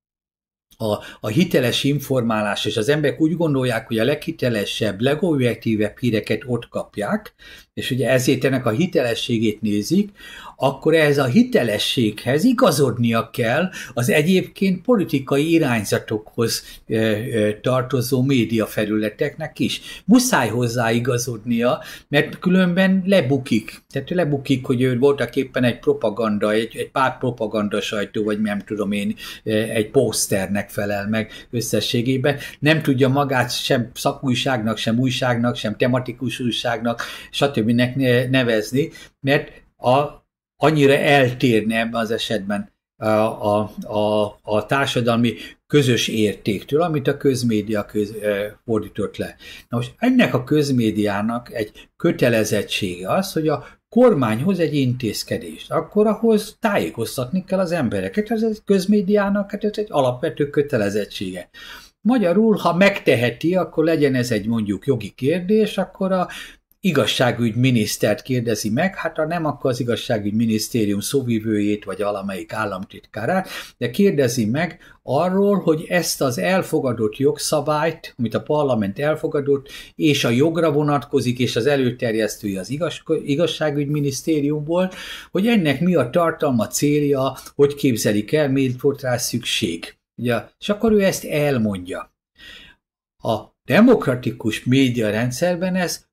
A, a hiteles informálás, és az emberek úgy gondolják, hogy a leghitelesebb, legobjektívebb híreket ott kapják, és ugye ezért ennek a hitelességét nézik, akkor ehhez a hitelességhez igazodnia kell az egyébként politikai irányzatokhoz e, e, tartozó médiafelületeknek is. Muszáj hozzá igazodnia, mert különben lebukik. Tehát lebukik, hogy ő voltak éppen egy propaganda, egy, egy párt propaganda sajtó, vagy nem tudom én, egy poszternek felel meg összességében. Nem tudja magát sem szakújságnak, sem újságnak, sem tematikus újságnak, stb. Nevezni, mert a annyira eltérne ebben az esetben a, a, a, a társadalmi közös értéktől, amit a közmédia köz, fordított le. Na most ennek a közmédiának egy kötelezettsége az, hogy a kormányhoz egy intézkedést, akkor ahhoz tájékoztatni kell az embereket. Ez egy közmédiának hát ez egy alapvető kötelezettsége. Magyarul, ha megteheti, akkor legyen ez egy mondjuk jogi kérdés, akkor a igazságügyminisztert kérdezi meg, hát ha nem, akkor az igazságügyminisztérium szóvivőjét, vagy valamelyik államtitkárát, de kérdezi meg arról, hogy ezt az elfogadott jogszabályt, amit a parlament elfogadott, és a jogra vonatkozik, és az előterjesztője az igaz, igazságügyminisztérium volt, hogy ennek mi a tartalma, célja, hogy képzelik el, miért volt rá szükség. Ugye, és akkor ő ezt elmondja. A demokratikus média rendszerben ez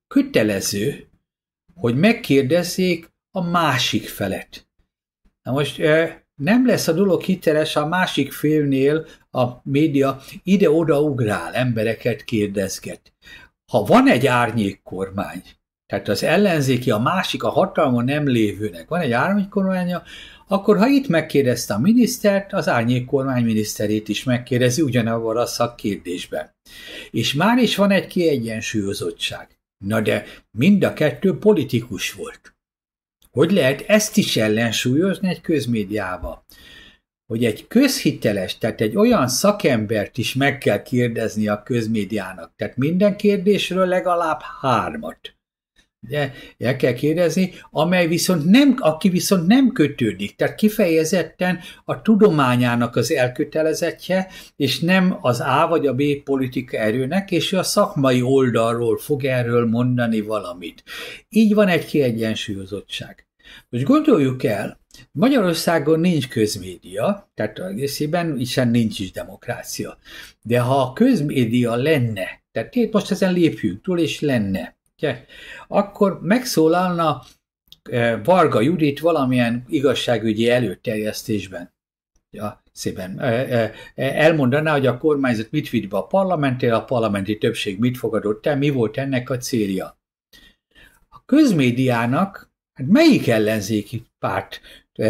kötelező, hogy megkérdezzék a másik felet. Na most nem lesz a dolog hiteles, a másik félnél a média ide-oda ugrál, embereket kérdezget. Ha van egy árnyékkormány, tehát az ellenzéki, a másik, a hatalmon nem lévőnek van egy árnyékkormánya, akkor ha itt megkérdezte a minisztert, az árnyékkormány miniszterét is megkérdezi ugyanabban a szakkérdésben. És már is van egy kiegyensúlyozottság. Na de mind a kettő politikus volt. Hogy lehet ezt is ellensúlyozni egy közmédiával? Hogy egy közhiteles, tehát egy olyan szakembert is meg kell kérdezni a közmédiának. Tehát minden kérdésről legalább hármat. De el kell kérdezni, amely viszont nem, aki viszont nem kötődik, tehát kifejezetten a tudományának az elkötelezettje, és nem az A vagy a B politika erőnek, és a szakmai oldalról fog erről mondani valamit. Így van egy kiegyensúlyozottság. Most gondoljuk el, Magyarországon nincs közmédia, tehát egészében hiszen nincs is demokrácia. De ha a közmédia lenne, tehát itt most ezen lépjünk túl, és lenne, akkor megszólalna Varga Judit valamilyen igazságügyi előterjesztésben. Ja, szépen. Elmondaná, hogy a kormányzat mit vitt be a parlamenttel, a parlamenti többség mit fogadott el, mi volt ennek a célja. A közmédiának hát melyik ellenzéki párt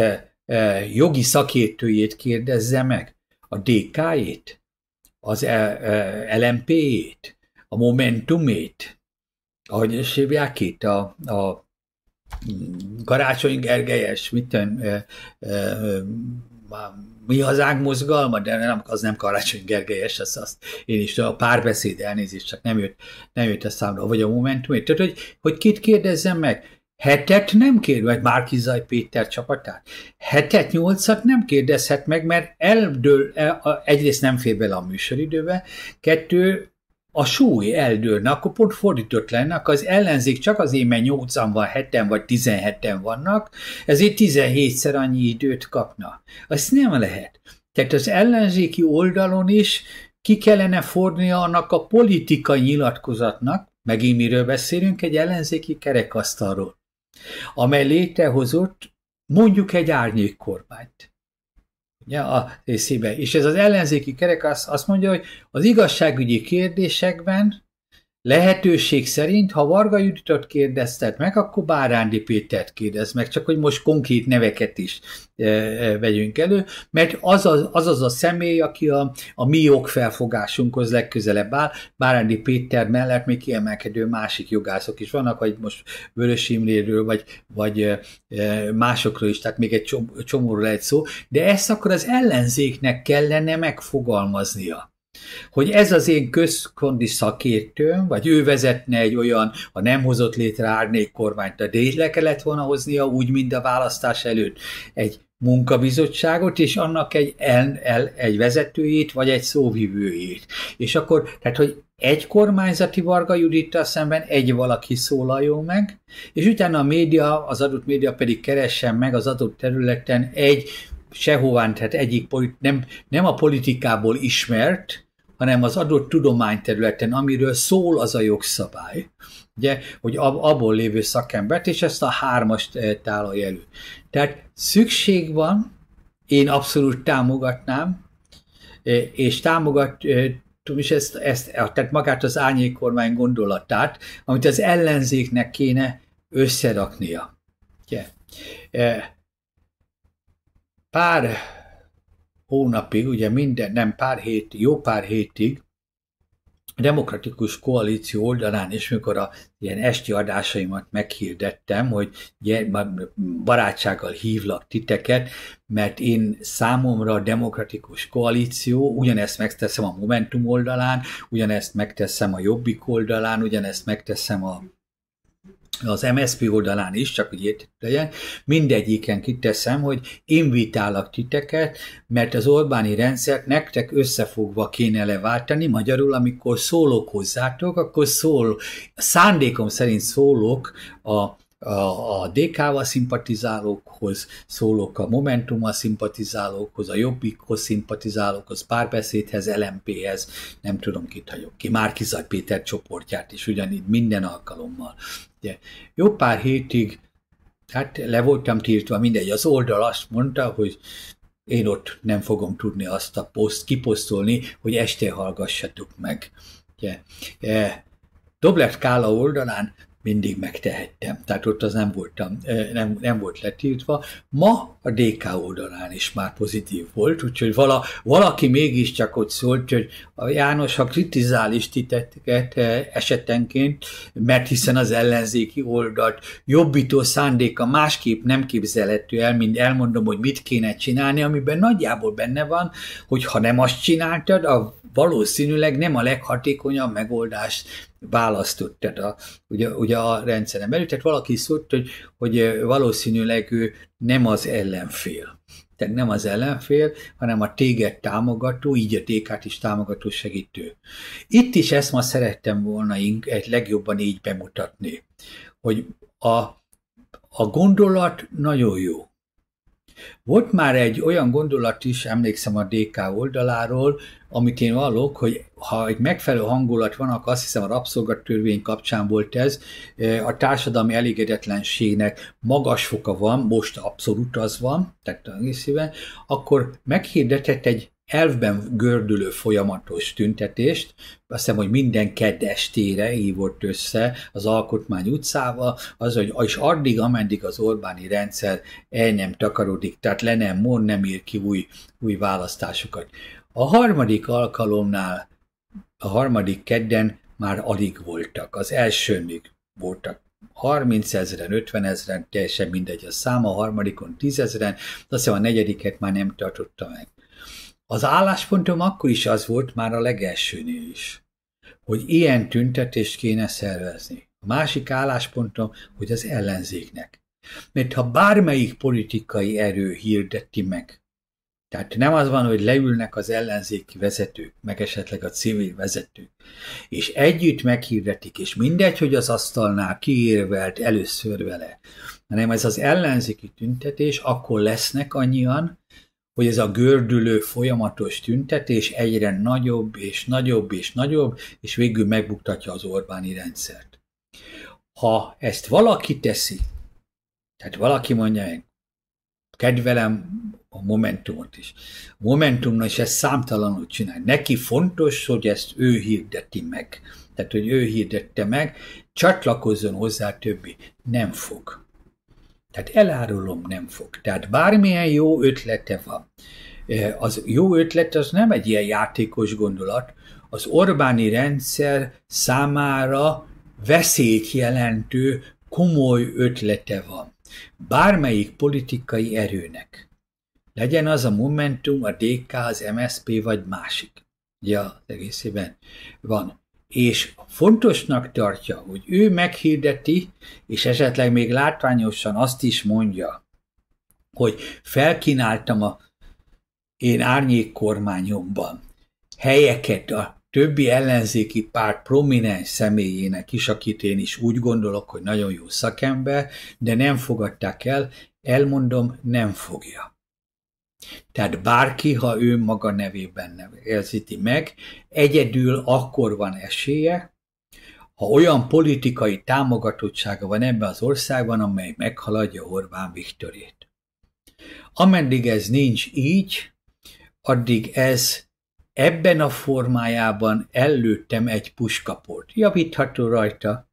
jogi szakértőjét kérdezze meg? A dé ká-jét? Az el em pé-jét? A Momentumét? Ahogy is hívják itt, a, a Karácsony Gergelyes, mit tudom, e, e, Mi Hazánk mozgalma, de nem, az nem Karácsony Gergelyes, az azt én is, a Párbeszéd, elnézést, csak nem jött, nem jött a számra, vagy a Momentumét. Tehát, hogy, hogy kit kérdezzem meg? Hetet nem kér, vagy Márki-Zay Péter csapatát. Hetet, nyolcat nem kérdezhet meg, mert eldől, egyrészt nem fér bele a műsoridőbe, kettő, a súly eldőlne, akkor pont fordított lenne, akkor az ellenzék csak azért, mert nyolcan van, heten vagy tizenheten vannak, ezért tizenhétszer annyi időt kapna. Azt nem lehet. Tehát az ellenzéki oldalon is ki kellene fordulnia annak a politikai nyilatkozatnak, megint miről beszélünk, egy ellenzéki kerekasztalról, amely létrehozott mondjuk egy árnyékkormányt. Ja, a részében. És ez az ellenzéki kerek azt, azt mondja, hogy az igazságügyi kérdésekben lehetőség szerint, ha Varga Juditot kérdezted meg, akkor Bárándi Pétert kérdez meg, csak hogy most konkrét neveket is e, e, vegyünk elő, mert az az, az, az a személy, aki a, a mi jogfelfogásunkhoz legközelebb áll. Bárándi Péter mellett még kiemelkedő másik jogászok is vannak, vagy most Vörös Imréről, vagy, vagy e, másokról is, tehát még egy csomóról lehet szó, de ezt akkor az ellenzéknek kellene megfogalmaznia. Hogy ez az én közkondi szakértőm, vagy ő vezetne egy olyan, ha nem hozott létre árnyékkormányt, de le kellett volna hoznia úgy, mint a választás előtt egy munkabizottságot, és annak egy, el, el, egy vezetőjét, vagy egy szóvivőjét. És akkor, tehát, hogy egy kormányzati Varga Judittal szemben egy valaki szólaljon meg, és utána a média, az adott média pedig keressen meg az adott területen egy sehován, tehát egyik, nem, nem a politikából ismert, hanem az adott tudományterületen, amiről szól az a jogszabály, ugye, hogy abból lévő szakembert, és ezt a hármast tálalja elő. Tehát szükség van, én abszolút támogatnám, és támogatom is ezt, ezt, tehát magát az árnyékkormány gondolatát, amit az ellenzéknek kéne összeraknia. Ugye. Pár hónapig, ugye minden, nem pár hét, jó pár hétig a Demokratikus Koalíció oldalán is, mikor a ilyen esti adásaimat meghirdettem, hogy barátsággal hívlak titeket, mert én számomra a Demokratikus Koalíció, ugyanezt megteszem a Momentum oldalán, ugyanezt megteszem a Jobbik oldalán, ugyanezt megteszem a az em es zé pé oldalán is, csak hogy érted legyen, mindegyiken kiteszem, hogy invitálok titeket, mert az Orbáni rendszert nektek összefogva kéne leváltani, magyarul, amikor szólok hozzátok, akkor szól, szándékom szerint szólok a a, a dé ká-val szimpatizálókhoz szólok, a Momentummal szimpatizálókhoz, a Jobbikhoz szimpatizálókhoz, Párbeszédhez, el em péhez, nem tudom, kit hagyok ki, Márki-Zay Péter csoportját is ugyanígy minden alkalommal. De jó pár hétig, hát le voltam tiltva, mindegy, az oldal azt mondta, hogy én ott nem fogom tudni azt a poszt kiposztolni, hogy este hallgassatok meg. Ugye, Dobrev Kála oldalán mindig megtehettem, tehát ott az nem, voltam, nem, nem volt letiltva. Ma a dé ká oldalán is már pozitív volt, úgyhogy vala, valaki mégiscsak ott szólt, hogy a János, ha kritizál is titeket esetenként, mert hiszen az ellenzéki oldalt jobbító szándéka másképp nem képzelhető el, mint elmondom, hogy mit kéne csinálni, amiben nagyjából benne van, hogy ha nem azt csináltad, a valószínűleg nem a leghatékonyabb megoldást választottad a, ugye, ugye a rendszeren belül. Tehát valaki szólt, hogy, hogy valószínűleg ő nem az ellenfél. Tehát nem az ellenfél, hanem a téged támogató, így a dé ká-t is támogató segítő. Itt is ezt ma szerettem volna egy legjobban így bemutatni, hogy a, a gondolat nagyon jó. Volt már egy olyan gondolat is, emlékszem a dé ká oldaláról, amit én vallok, hogy ha egy megfelelő hangulat van, akkor azt hiszem a rabszolgatörvény kapcsán volt ez, a társadalmi elégedetlenségnek magas foka van, most abszolút az van, tehát egészében, akkor meghirdetett egy elvben gördülő folyamatos tüntetést, azt hiszem, hogy minden kedd estére hívott össze az Alkotmány utcával, az, hogy és addig, ameddig az Orbáni rendszer el nem takarodik, tehát le nem mond, nem ír ki új, új választásokat. A harmadik alkalomnál, a harmadik kedden már alig voltak, az elsőn még voltak harmincezren, ötvenezren, teljesen mindegy a szám, a harmadikon tízezren, azt hiszem a negyediket már nem tartotta meg. Az álláspontom akkor is az volt, már a legelsőnél is, hogy ilyen tüntetést kéne szervezni. A másik álláspontom, hogy az ellenzéknek. Mert ha bármelyik politikai erő hirdeti meg, tehát nem az van, hogy leülnek az ellenzéki vezetők, meg esetleg a civil vezetők, és együtt meghirdetik, és mindegy, hogy az asztalnál kiérvelt először vele, hanem ez az ellenzéki tüntetés, akkor lesznek annyian, hogy ez a gördülő folyamatos tüntetés egyre nagyobb és nagyobb és nagyobb, és végül megbuktatja az Orbáni rendszert. Ha ezt valaki teszi, tehát valaki mondja meg, kedvelem a Momentumot is. A Momentumnak is ezt számtalanul csinál. Neki fontos, hogy ezt ő hirdeti meg. Tehát, hogy ő hirdette meg, csatlakozzon hozzá többi. Nem fog. Tehát elárulom, nem fog. Tehát bármilyen jó ötlete van. Az jó ötlet az nem egy ilyen játékos gondolat. Az Orbáni rendszer számára veszélyt jelentő komoly ötlete van. Bármelyik politikai erőnek. Legyen az a Momentum, a dé ká, az em es zé pé vagy másik. Ja, egészében van. És fontosnak tartja, hogy ő meghirdeti, és esetleg még látványosan azt is mondja, hogy felkínáltam a én árnyékkormányomban helyeket a többi ellenzéki párt prominens személyének is, akit én is úgy gondolok, hogy nagyon jó szakember, de nem fogadták el, elmondom, nem fogja. Tehát bárki, ha ő maga nevében nevezíti meg, egyedül akkor van esélye, ha olyan politikai támogatottsága van ebben az országban, amely meghaladja Orbán Viktorét. Ameddig ez nincs így, addig ez ebben a formájában ellőttem egy puskaport. Javítható rajta.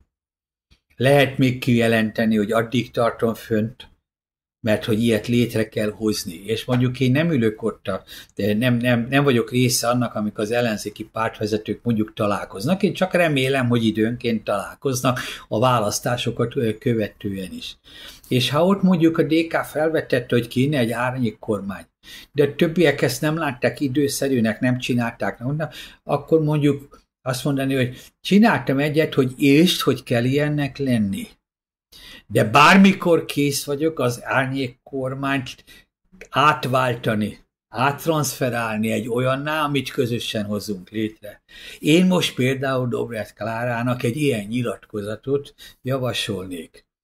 Lehet még kijelenteni, hogy addig tartom fönt, mert hogy ilyet létre kell hozni. És mondjuk én nem ülök ott, de nem, nem, nem vagyok része annak, amikor az ellenzéki pártvezetők mondjuk találkoznak. Én csak remélem, hogy időnként találkoznak a választásokat követően is. És ha ott mondjuk a dé ká felvetette, hogy kéne egy árnyék kormány, de a többiek ezt nem látták időszerűnek, nem csinálták, nem, akkor mondjuk azt mondani, hogy csináltam egyet, hogy értsd, hogy kell ilyennek lenni. De bármikor kész vagyok az árnyék kormányt átváltani, áttranszferálni egy olyanná, amit közösen hozunk létre. Én most például Dobrev Klárának egy ilyen nyilatkozatot javasolnék.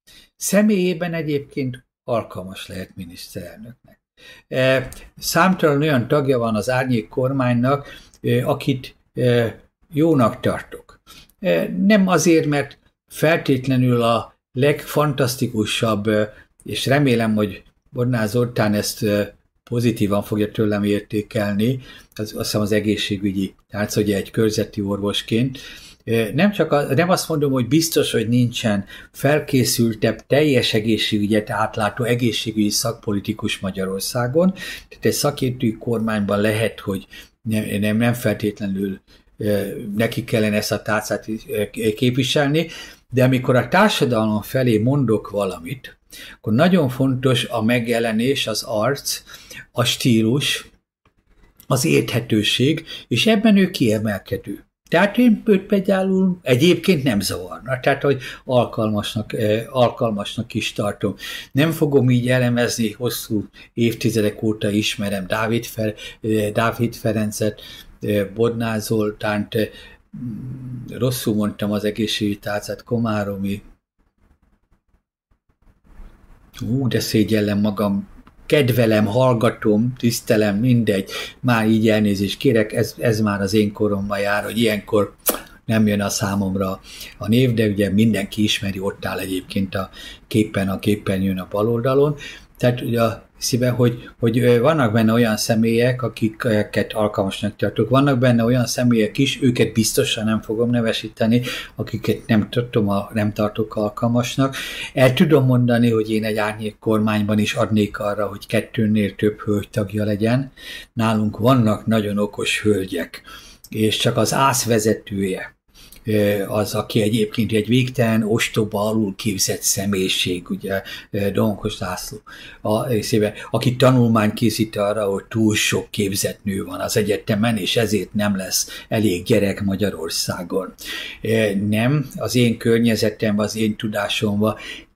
személyében egyébként alkalmas lehet miniszterelnöknek. Számtalan olyan tagja van az árnyék kormánynak, akit jónak tartok. Nem azért, mert feltétlenül a legfantasztikusabb, és remélem, hogy Bodnár Zoltán ezt pozitívan fogja tőlem értékelni, az, azt hiszem az egészségügyi tárcagya egy körzeti orvosként. Nem, csak a, nem azt mondom, hogy biztos, hogy nincsen felkészültebb, teljes egészségügyet átlátó egészségügyi szakpolitikus Magyarországon. Tehát egy szakértői kormányban lehet, hogy nem, nem, nem feltétlenül neki kellene ezt a tárcát képviselni, de amikor a társadalom felé mondok valamit, akkor nagyon fontos a megjelenés, az arc, a stílus, az érthetőség, és ebben ő kiemelkedő. Tehát én őt például egyébként nem zavarna, tehát hogy alkalmasnak, alkalmasnak is tartom. Nem fogom így elemezni, hosszú évtizedek óta ismerem Dávid, Fer, Dávid Ferencet, Bodnár Zoltánt, rosszul mondtam az egészségügyi tárcát, Komáromi. Ú, de szégyellem magam, kedvelem, hallgatom, tisztelem, mindegy, már így elnézést kérek, ez, ez már az én koromban jár, hogy ilyenkor nem jön a számomra a név, de ugye mindenki ismeri, ott áll egyébként a képen, a képen jön a bal oldalon. Tehát ugye a szíve, hogy, hogy vannak benne olyan személyek, akiket alkalmasnak tartok, vannak benne olyan személyek is, őket biztosan nem fogom nevesíteni, akiket nem, tartom a, nem tartok alkalmasnak. El tudom mondani, hogy én egy árnyék kormányban is adnék arra, hogy kettőnél több hölgytagja legyen. Nálunk vannak nagyon okos hölgyek, és csak az ász vezetője az, aki egyébként egy végtelen ostoba, alul képzett személyiség, ugye Donkos László, a részében, aki tanulmány készít arra, hogy túl sok képzett nő van az egyetemen, és ezért nem lesz elég gyerek Magyarországon. Nem, az én környezetemben, az én tudásomban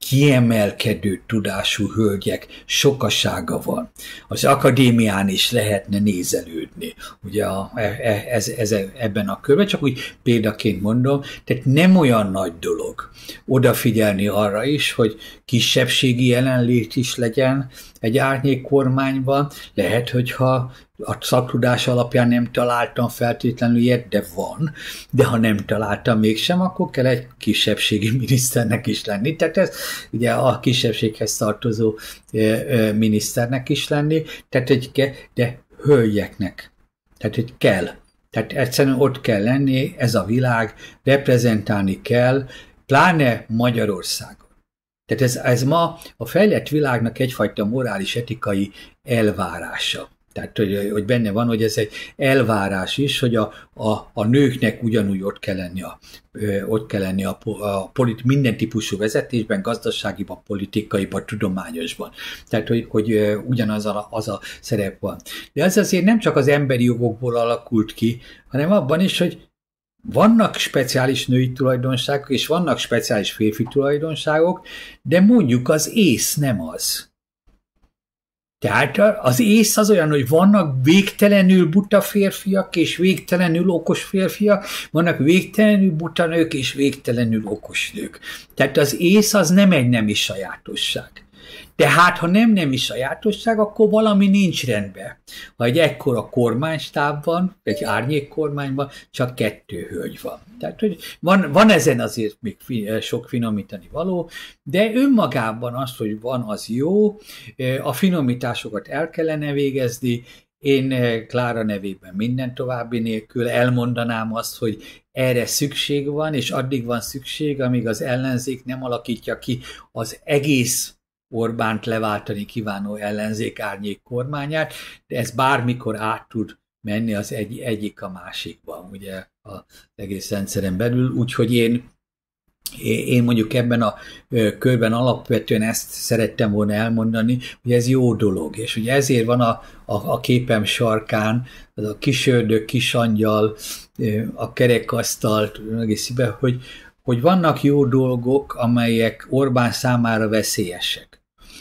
kiemelkedő tudású hölgyek sokasága van. Az akadémián is lehetne nézelődni, ugye a, ez, ez, ebben a körben, csak úgy példaként mondom, tehát nem olyan nagy dolog odafigyelni arra is, hogy kisebbségi jelenlét is legyen egy árnyék kormányban. Lehet, hogyha a szaktudás alapján nem találtam feltétlenül ilyet, de van, de ha nem találtam mégsem, akkor kell egy kisebbségi miniszternek is lenni. Tehát ez ugye a kisebbséghez tartozó miniszternek is lenni, tehát egy, de hölgyeknek. Tehát hogy kell. Tehát egyszerűen ott kell lenni, ez a világ, reprezentálni kell, pláne Magyarországon. Tehát ez, ez ma a fejlett világnak egyfajta morális, etikai elvárása. Tehát, hogy, hogy benne van, hogy ez egy elvárás is, hogy a, a, a nőknek ugyanúgy ott kell lenni, a, ott kell lenni a, a polit, minden típusú vezetésben, gazdaságiban, politikaiban, tudományosban. Tehát, hogy, hogy ugyanaz a, az a szerep van. De ez azért nem csak az emberi jogokból alakult ki, hanem abban is, hogy vannak speciális női tulajdonságok, és vannak speciális férfi tulajdonságok, de mondjuk az ész nem az. Tehát az ész az olyan, hogy vannak végtelenül buta férfiak és végtelenül okos férfiak, vannak végtelenül buta nők és végtelenül okos nők. Tehát az ész az nem egy nemi sajátosság. De hát, ha nem nemi sajátosság, akkor valami nincs rendben. Ha egy ekkora kormánystáb van, egy árnyék kormányban, csak kettő hölgy van. Tehát, hogy van, van ezen azért még sok finomítani való, de önmagában az, hogy van, az jó, a finomításokat el kellene végezni. Én Klára nevében minden további nélkül elmondanám azt, hogy erre szükség van, és addig van szükség, amíg az ellenzék nem alakítja ki az egész Orbánt leváltani kívánó ellenzék árnyék kormányát, de ez bármikor át tud menni az egy, egyik a másikban, ugye az egész rendszeren belül, úgyhogy én, én mondjuk ebben a körben alapvetően ezt szerettem volna elmondani, hogy ez jó dolog, és ugye ezért van a, a, a képem sarkán az a kis ördög, kis angyal, a kerekasztal, egészében, hogy hogy vannak jó dolgok, amelyek Orbán számára veszélyesek.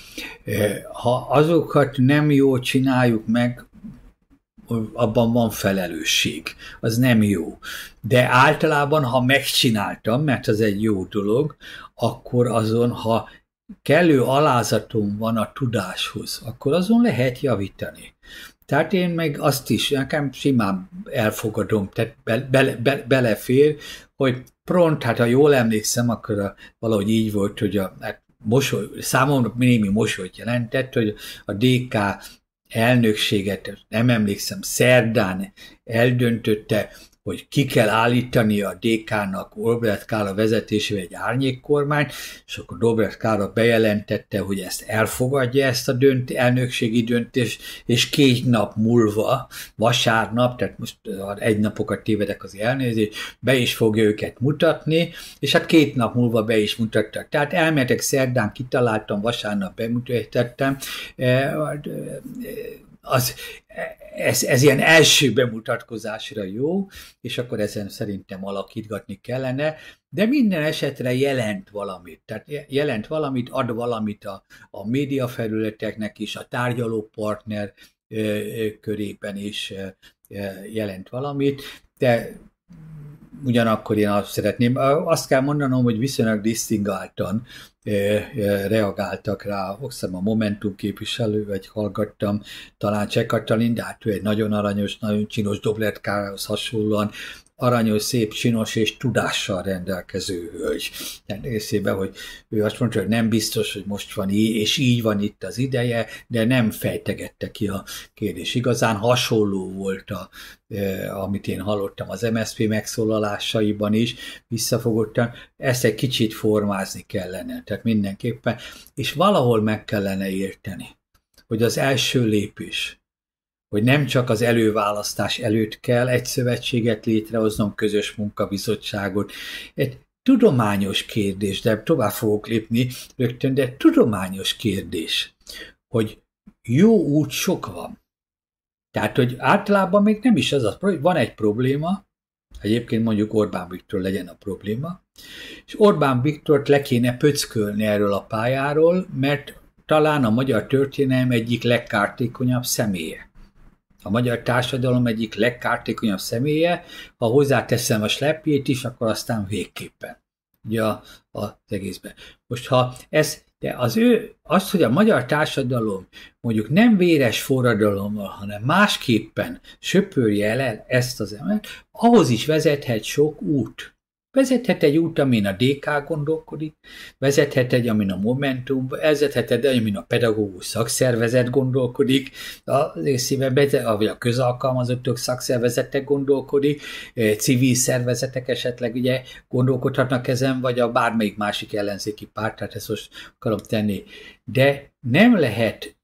Ha azokat nem jól csináljuk meg, abban van felelősség. Az nem jó. De általában, ha megcsináltam, mert az egy jó dolog, akkor azon, ha kellő alázatom van a tudáshoz, akkor azon lehet javítani. Tehát én meg azt is, nekem simán elfogadom, tehát be, be, be, belefér, hogy pront, hát ha jól emlékszem, akkor a, valahogy így volt, hogy a, hát mosoly, számomra némi mosolyt jelentett, hogy a dé ká elnökséget, nem emlékszem, szerdán eldöntötte, hogy ki kell állítani a dé ká-nak Dobrev Klára vezetésével egy árnyékkormányt, és akkor Dobrev Klára bejelentette, hogy ezt elfogadja, ezt a dönt, elnökségi döntést, és két nap múlva, vasárnap, tehát most egy napokat tévedek az elnézést, be is fogja őket mutatni, és hát két nap múlva be is mutattak. Tehát elméletek szerdán kitaláltam, vasárnap bemutattam, az, ez, ez ilyen első bemutatkozásra jó, és akkor ezen szerintem alakítgatni kellene, de minden esetre jelent valamit. Tehát jelent valamit, ad valamit a, a médiafelületeknek is, a tárgyalópartner körében is jelent valamit, de ugyanakkor én azt szeretném, azt kell mondanom, hogy viszonylag disztingáltan reagáltak rá, hiszem a Momentum képviselő, vagy hallgattam, talán Cseh Katalin, de hát ő egy nagyon aranyos, nagyon csinos Dobrev Klárához hasonlóan, aranyos, szép, csinos és tudással rendelkező hölgy. Részében, hogy ő azt mondta, hogy nem biztos, hogy most van így, és így van itt az ideje, de nem fejtegette ki a kérdés. Igazán hasonló volt, a, eh, amit én hallottam az em es zé pé megszólalásaiban is, visszafogottan. Ezt egy kicsit formázni kellene, tehát mindenképpen, és valahol meg kellene érteni, hogy az első lépés, hogy nem csak az előválasztás előtt kell egy szövetséget létrehoznom, közös munkabizottságot. Egy tudományos kérdés, de tovább fogok lépni rögtön, de tudományos kérdés, hogy jó út sok van. Tehát, hogy általában még nem is az a probléma, van egy probléma, egyébként mondjuk Orbán Viktor legyen a probléma, és Orbán Viktort le kéne pöckölni erről a pályáról, mert talán a magyar történelem egyik legkártékonyabb személye. A magyar társadalom egyik legkártékonyabb személye, ha hozzáteszem a slepjét is, akkor aztán végképpen. Ugye az egészben. Most ha ez, de az ő, az, hogy a magyar társadalom mondjuk nem véres forradalommal, hanem másképpen söpörje el ezt az emet, ahhoz is vezethet sok út. Vezethet egy út, amin a dé ká gondolkodik, vezethet egy, amin a Momentum, vezethet egy, amin a pedagógus szakszervezet gondolkodik, az részében, vagy a közalkalmazottok szakszervezetek gondolkodik, civil szervezetek esetleg ugye gondolkodhatnak ezen, vagy a bármelyik másik ellenzéki párt, tehát ezt most akarom tenni. De nem lehet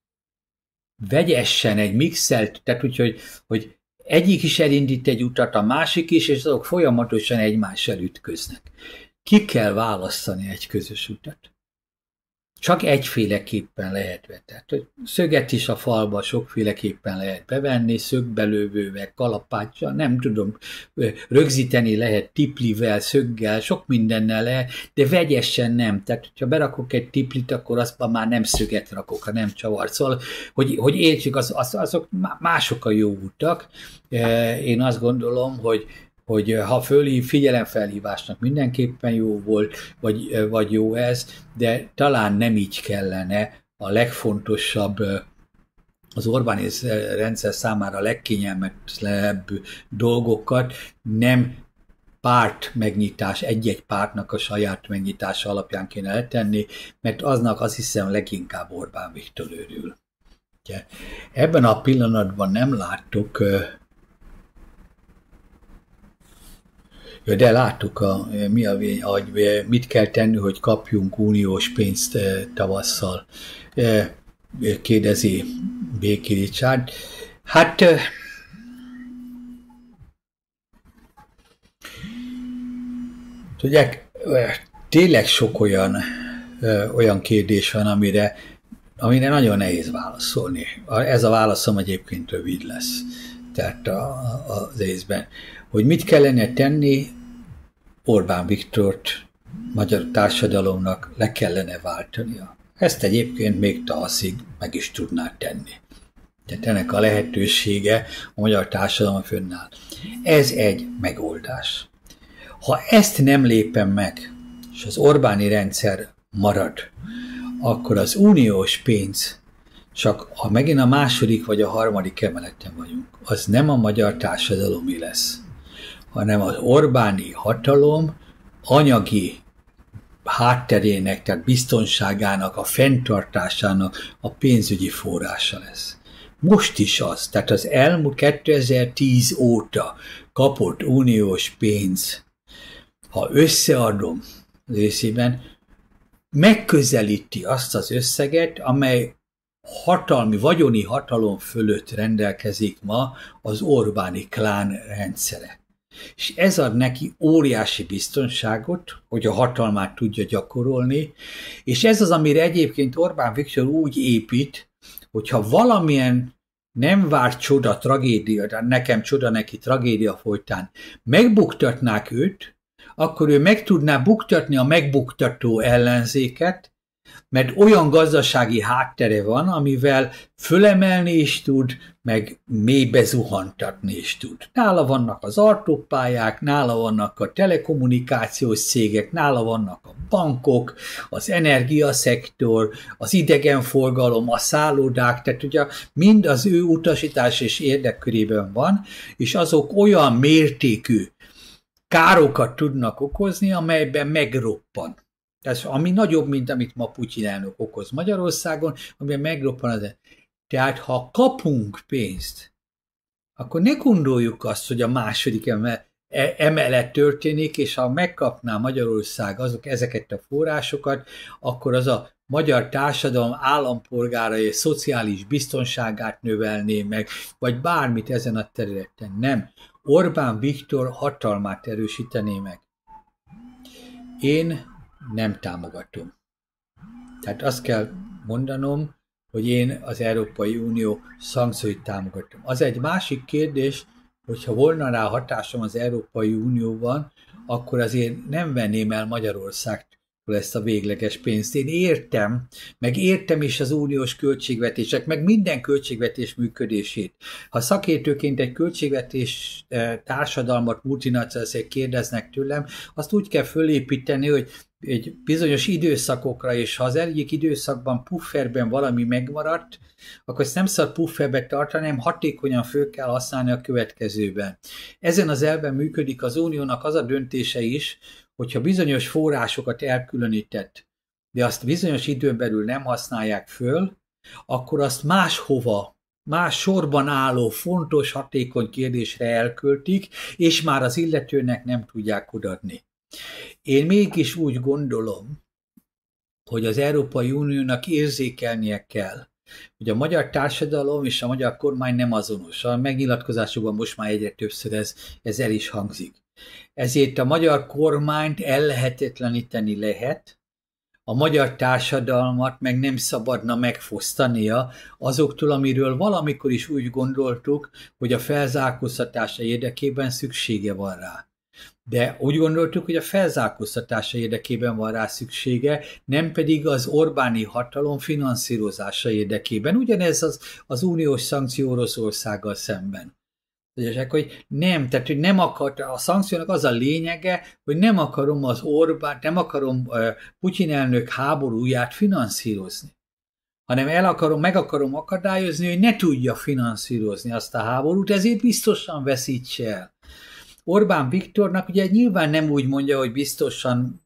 vegyesen egy mixelt, tehát úgyhogy, hogy egyik is elindít egy utat, a másik is, és azok folyamatosan egymással ütköznek. Ki kell választani egy közös utat? Csak egyféleképpen lehet venni. Tehát, hogy szöget is a falba sokféleképpen lehet bevenni, szögbelövővel, kalapáccsal, nem tudom, rögzíteni lehet tiplivel, szöggel, sok mindennel lehet, de vegyesen nem. Tehát, hogyha berakok egy tiplit, akkor azban már nem szöget rakok, ha nem csavart. Szóval, hogy, hogy értsük, az, az, azok mások a jó utak. Én azt gondolom, hogy hogy ha fölhív, figyelemfelhívásnak mindenképpen jó volt, vagy, vagy jó ez, de talán nem így kellene a legfontosabb, az Orbáni rendszer számára legkényelmetlenebb dolgokat nem párt megnyitás, egy-egy pártnak a saját megnyitása alapján kéne letenni, mert aznak azt hiszem leginkább Orbán Viktor örül. Ebben a pillanatban nem láttuk. De láttuk, a, mi a, hogy mit kell tenni, hogy kapjunk uniós pénzt tavasszal, kérdezi Béki Richard. Hát tudják, tényleg sok olyan, olyan kérdés van, amire, amire nagyon nehéz válaszolni. Ez a válaszom egyébként rövid lesz, tehát a, a, az részben. Hogy mit kellene tenni, Orbán Viktort magyar társadalomnak le kellene váltania. Ezt egyébként még tavaszig meg is tudná tenni. Tehát ennek a lehetősége a magyar társadalom fönnáll. Ez egy megoldás. Ha ezt nem lépem meg, és az Orbáni rendszer marad, akkor az uniós pénz, csak ha megint a második vagy a harmadik emeleten vagyunk, az nem a magyar társadalomé lesz, hanem az Orbáni hatalom anyagi hátterének, tehát biztonságának, a fenntartásának a pénzügyi forrása lesz. Most is az, tehát az elmúlt kétezer-tíz óta kapott uniós pénz, ha összeadom részében, megközelíti azt az összeget, amely hatalmi, vagyoni hatalom fölött rendelkezik ma az Orbáni klán rendszere. És ez ad neki óriási biztonságot, hogy a hatalmát tudja gyakorolni, és ez az, amire egyébként Orbán Viktor úgy épít, hogyha valamilyen nem várt csoda, tragédia, de nekem csoda, neki tragédia folytán megbuktatnák őt, akkor ő meg tudná buktatni a megbuktató ellenzéket, mert olyan gazdasági háttere van, amivel fölemelni is tud, meg mélybe zuhantatni is tud. Nála vannak az autópályák, nála vannak a telekommunikációs cégek, nála vannak a bankok, az energiaszektor, az idegenforgalom, a szállodák, tehát ugye mind az ő utasítás és érdekkörében van, és azok olyan mértékű károkat tudnak okozni, amelyben megroppan. Ez, ami nagyobb, mint amit ma Putyin elnök okoz Magyarországon, amiben megroppan az. Tehát ha kapunk pénzt, akkor ne gondoljuk azt, hogy a második emelet történik, és ha megkapná Magyarország azok, ezeket a forrásokat, akkor az a magyar társadalom állampolgárai és szociális biztonságát növelné meg, vagy bármit ezen a területen. Nem. Orbán Viktor hatalmát erősítené meg. Én nem támogatom. Tehát azt kell mondanom, hogy én az Európai Unió szankcióit támogatom. Az egy másik kérdés, hogyha volna rá hatásom az Európai Unióban, akkor azért nem venném el Magyarországtól ezt a végleges pénzt. Én értem, meg értem is az uniós költségvetések, meg minden költségvetés működését. Ha szakértőként egy költségvetés társadalmat, multinacionálisek kérdeznek tőlem, azt úgy kell fölépíteni, hogy egy bizonyos időszakokra, és ha az egyik időszakban pufferben valami megmaradt, akkor ezt nem szabad pufferbe tartani, hanem hatékonyan föl kell használni a következőben. Ezen az elven működik az uniónak az a döntése is, hogyha bizonyos forrásokat elkülönített, de azt bizonyos időn belül nem használják föl, akkor azt máshova, más sorban álló, fontos, hatékony kérdésre elköltik, és már az illetőnek nem tudják odaadni. Én mégis úgy gondolom, hogy az Európai Uniónak érzékelnie kell, hogy a magyar társadalom és a magyar kormány nem azonos. A megnyilatkozásokban most már egyre többször ez, ez el is hangzik. Ezért a magyar kormányt ellehetetleníteni lehet, a magyar társadalmat meg nem szabadna megfosztania azoktól, amiről valamikor is úgy gondoltuk, hogy a felzárkóztatása érdekében szüksége van rá. De úgy gondoltuk, hogy a felzárkóztatása érdekében van rá szüksége, nem pedig az Orbáni hatalom finanszírozása érdekében. Ugyanez az, az uniós szankció Oroszországgal szemben. Hogy nem, tehát hogy nem akar, a szankciónak az a lényege, hogy nem akarom az Orbán, nem akarom uh, Putyin elnök háborúját finanszírozni, hanem el akarom, meg akarom akadályozni, hogy ne tudja finanszírozni azt a háborút, ezért biztosan veszítse el. Orbán Viktornak ugye nyilván nem úgy mondja, hogy biztosan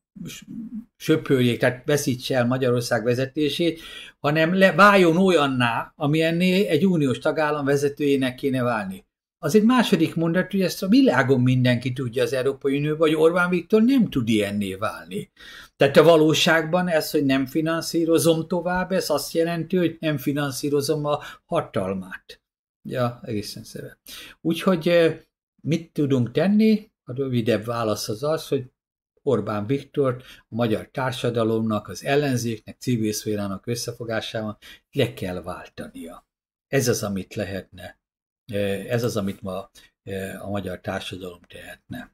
söpörjék, tehát veszítse el Magyarország vezetését, hanem le, váljon olyanná, ami ennél egy uniós tagállam vezetőjének kéne válni. Az egy második mondat, hogy ezt a világon mindenki tudja az Európai Unióban, hogy Orbán Viktor nem tud ilyenné válni. Tehát a valóságban ez, hogy nem finanszírozom tovább, ez azt jelenti, hogy nem finanszírozom a hatalmát. Ja, egészen szépen. Úgyhogy mit tudunk tenni? A rövidebb válasz az az, hogy Orbán Viktort a magyar társadalomnak, az ellenzéknek, civil szférának összefogásában le kell váltania. Ez az, amit lehetne. Ez az, amit ma a magyar társadalom tehetne.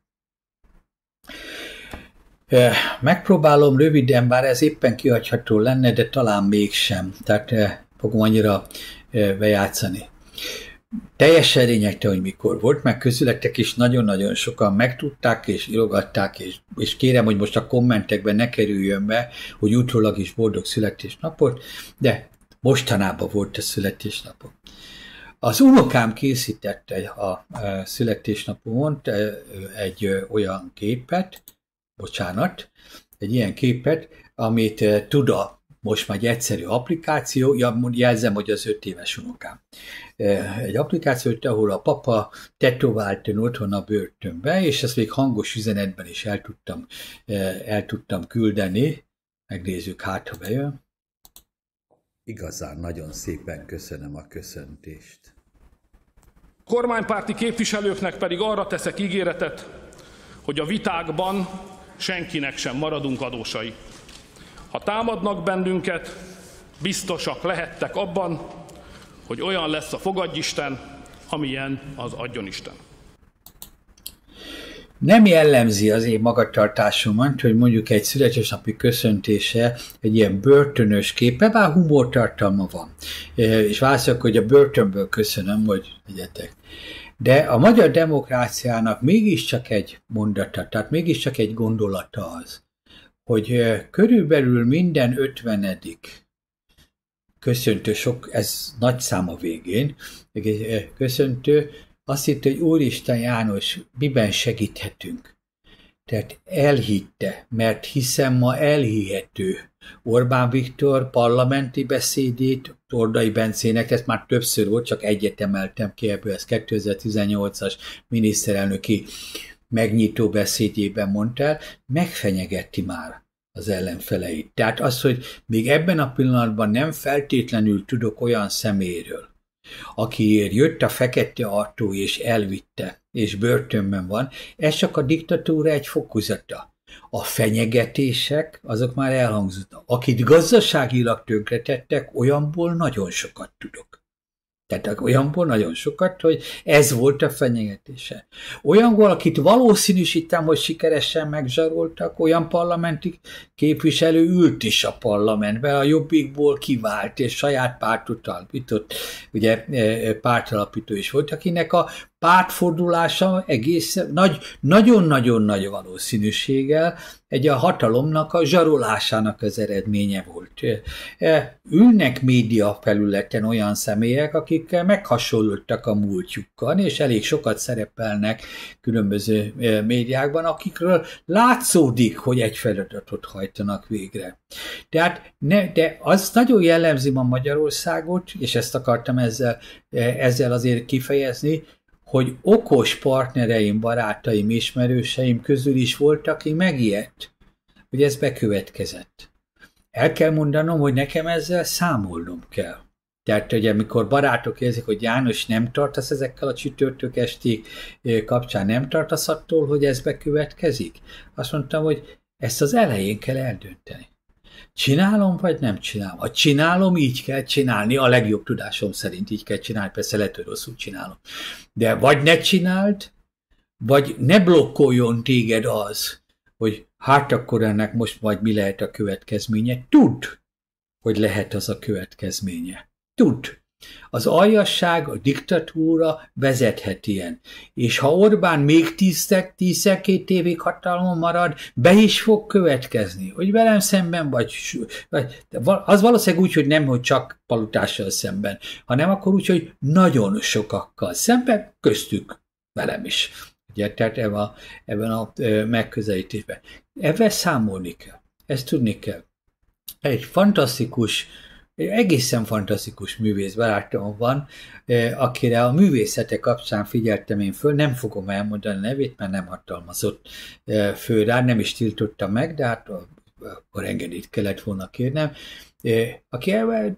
Megpróbálom röviden, bár ez éppen kihagyható lenne, de talán mégsem. Tehát fogom annyira bejátszani. teljesen lényegtelen, hogy mikor volt, meg közületek is nagyon-nagyon sokan megtudták és írogatták, és, és kérem, hogy most a kommentekben ne kerüljön be, hogy utólag is boldog születésnapot, de mostanában volt a születésnapom. Az unokám készítette a születésnapomon egy olyan képet, bocsánat, egy ilyen képet, amit tud a most már egy egyszerű applikáció, jelzem, hogy az öt éves unokám. Egy applikáció, ahol a papa tetovált otthon a börtönbe, és ezt még hangos üzenetben is el tudtam, el tudtam küldeni. Megnézzük, hát ha bejön. Igazán nagyon szépen köszönöm a köszöntést. Kormánypárti képviselőknek pedig arra teszek ígéretet, hogy a vitákban senkinek sem maradunk adósai. Ha támadnak bennünket, biztosak lehettek abban, hogy olyan lesz a fogadjisten, amilyen az adjonisten. Nem jellemzi az én magatartásomat, hogy mondjuk egy születésnapi köszöntése egy ilyen börtönös képe, bár humortartalma van. És válaszolok, hogy a börtönből köszönöm, hogy egyetek. De a magyar demokráciának mégiscsak egy mondata, tehát mégiscsak egy gondolata az, hogy körülbelül minden ötvenedik köszöntő, sok, ez nagy szám a végén, köszöntő, azt hitte, hogy Úristen János, miben segíthetünk? Tehát elhitte, mert hiszem ma elhihető. Orbán Viktor parlamenti beszédét Tordai Bencének, ez már többször volt, csak egyet emeltem ki ebből, ez kétezer-tizennyolcas miniszterelnöki megnyitó beszédjében mondta el, megfenyegeti már az ellenfeleit. Tehát az, hogy még ebben a pillanatban nem feltétlenül tudok olyan személyről, akiért jött a fekete artó és elvitte, és börtönben van, ez csak a diktatúra egy fokozata. A fenyegetések, azok már elhangzottak. Akit gazdaságilag tönkretettek, olyanból nagyon sokat tudok. Tehát olyanból nagyon sokat, hogy ez volt a fenyegetése. Olyanból, akit valószínűsítem, hogy sikeresen megzsaroltak, olyan parlamenti képviselő ült is a parlamentben, a Jobbikból kivált, és saját pártot alapított, ugye pártalapító is volt, akinek a pártfordulása egész nagy, nagyon-nagyon nagy valószínűséggel egy a hatalomnak a zsarolásának az eredménye volt. Ülnek média felületen olyan személyek, akik meghasonlottak a múltjukkal, és elég sokat szerepelnek különböző médiákban, akikről látszódik, hogy egy feladatot hajtanak végre. Tehát ne, de az nagyon jellemzi ma Magyarországot, és ezt akartam ezzel, ezzel azért kifejezni, hogy okos partnereim, barátaim, ismerőseim közül is voltak, aki megijedt, hogy ez bekövetkezett. El kell mondanom, hogy nekem ezzel számolnom kell. Tehát, hogy amikor barátok érzik, hogy János, nem tartasz ezekkel a csütörtök esti kapcsán, nem tartasz attól, hogy ez bekövetkezik? Azt mondtam, hogy ezt az elején kell eldönteni. Csinálom, vagy nem csinálom? Ha csinálom, így kell csinálni, a legjobb tudásom szerint így kell csinálni, persze lehet, hogy rosszul csinálom. De vagy ne csináld, vagy ne blokkoljon téged az, hogy hát akkor ennek most majd mi lehet a következménye. Tudd, hogy lehet az a következménye. Tudd. Az aljasság, a diktatúra vezethet ilyen. És ha Orbán még tíz-két évig hatalmon marad, be is fog következni. Hogy velem szemben, vagy, vagy az valószínűleg úgy, hogy nem, hogy csak Palutással szemben, hanem akkor úgy, hogy nagyon sokakkal szemben, köztük velem is. Ugye, tehát ebben a, ebben a megközelítésben. Ebben számolni kell. Ezt tudni kell. Egy fantasztikus, egészen fantasztikus művész barátom van, akire a művészete kapcsán figyeltem én föl, nem fogom elmondani a nevét, mert nem hatalmazott föl rá, nem is tiltotta meg, de hát akkor engedélyt kellett volna kérnem. Aki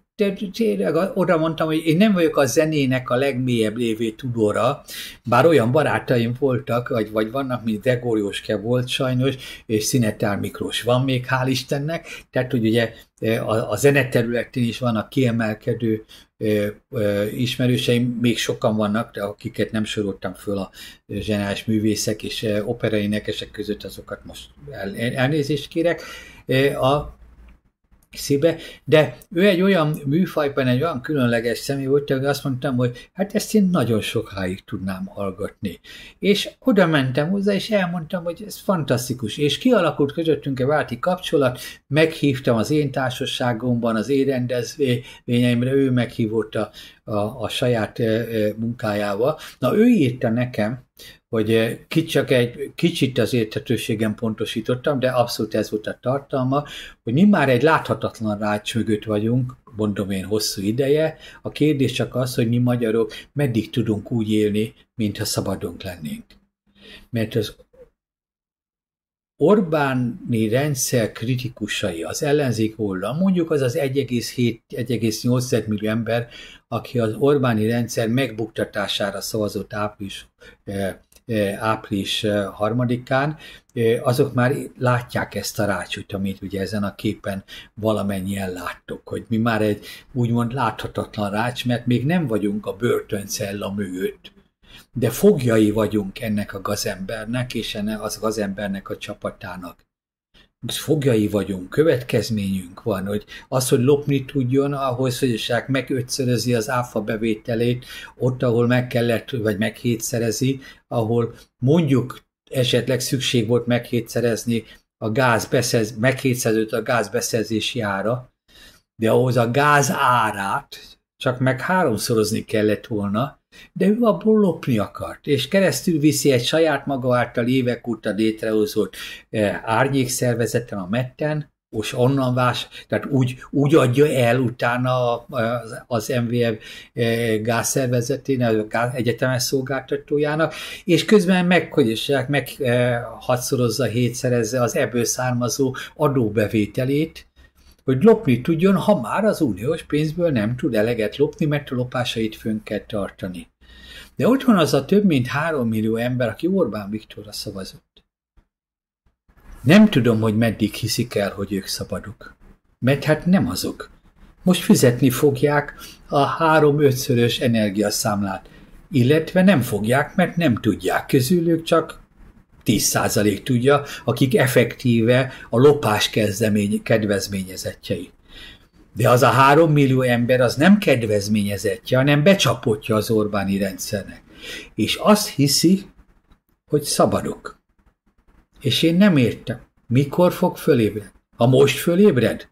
tényleg oda mondtam, hogy én nem vagyok a zenének a legmélyebb lévő tudóra, bár olyan barátaim voltak, vagy, vagy vannak, mint Gregor Jóske volt sajnos, és Szinetár Miklós van még, hál' Istennek, tehát hogy ugye a, a zeneterületén is vannak kiemelkedő ö, ö, ismerőseim, még sokan vannak, de akiket nem soroltam föl a zseniális művészek és operaénekesek között, azokat most el, elnézést kérek. A szíve, de ő egy olyan műfajban, egy olyan különleges személy volt, hogy azt mondtam, hogy hát ezt én nagyon sokáig tudnám hallgatni. És oda mentem hozzá, és elmondtam, hogy ez fantasztikus. És kialakult közöttünk egy válti kapcsolat, meghívtam az én társaságomban, az én rendezvényeimre, ő meghívott a, a, a saját munkájával. Na, ő írta nekem, hogy csak egy kicsit az érthetőségen pontosítottam, de abszolút ez volt a tartalma, hogy mi már egy láthatatlan rács mögött vagyunk, mondom én hosszú ideje, a kérdés csak az, hogy mi magyarok meddig tudunk úgy élni, mintha szabadunk lennénk. Mert az Orbáni rendszer kritikusai, az ellenzék oldal, mondjuk az az egy egész hét - egy egész nyolc millió ember, aki az Orbáni rendszer megbuktatására szavazott április április harmadikán, azok már látják ezt a rácsot, amit ugye ezen a képen valamennyien láttok, hogy mi már egy úgymond láthatatlan rács, mert még nem vagyunk a börtöncella mögött, de fogjai vagyunk ennek a gazembernek, és ennek az gazembernek a csapatának. Fogjai vagyunk, következményünk van, hogy az, hogy lopni tudjon, ahhoz, hogy megötszörözi az áfa bevételét, ott, ahol meg kellett, vagy meghétszerezi, ahol mondjuk esetleg szükség volt meghétszerezni a gáz beszerz, meghétszerződött a gáz beszerzési ára, de ahhoz a gáz árát csak meg háromszorozni kellett volna, de ő abból lopni akart, és keresztül viszi egy saját maga által évek óta létrehozott árnyékszervezeten, a Metten, és onnan vás, tehát úgy, úgy adja el utána az, az em vé em gázszervezetének, az egyetemes szolgáltatójának, és közben meg, hogy is, meg hatszorozza, hétszerezze az ebből származó adóbevételét, hogy lopni tudjon, ha már az uniós pénzből nem tud eleget lopni, mert a lopásait fönn kell tartani. De ott van az a több mint három millió ember, aki Orbán Viktorra szavazott. Nem tudom, hogy meddig hiszik el, hogy ők szabadok. Mert hát nem azok. Most fizetni fogják a három-ötszörös energiaszámlát, illetve nem fogják, mert nem tudják. Közülük csak tíz százalék tudja, akik effektíve a lopás kedvezményezettjei. De az a három millió ember az nem kedvezményezettje, hanem becsapottja az Orbáni rendszernek. És azt hiszi, hogy szabadok. És én nem értem, mikor fog fölébredni. Ha most fölébred,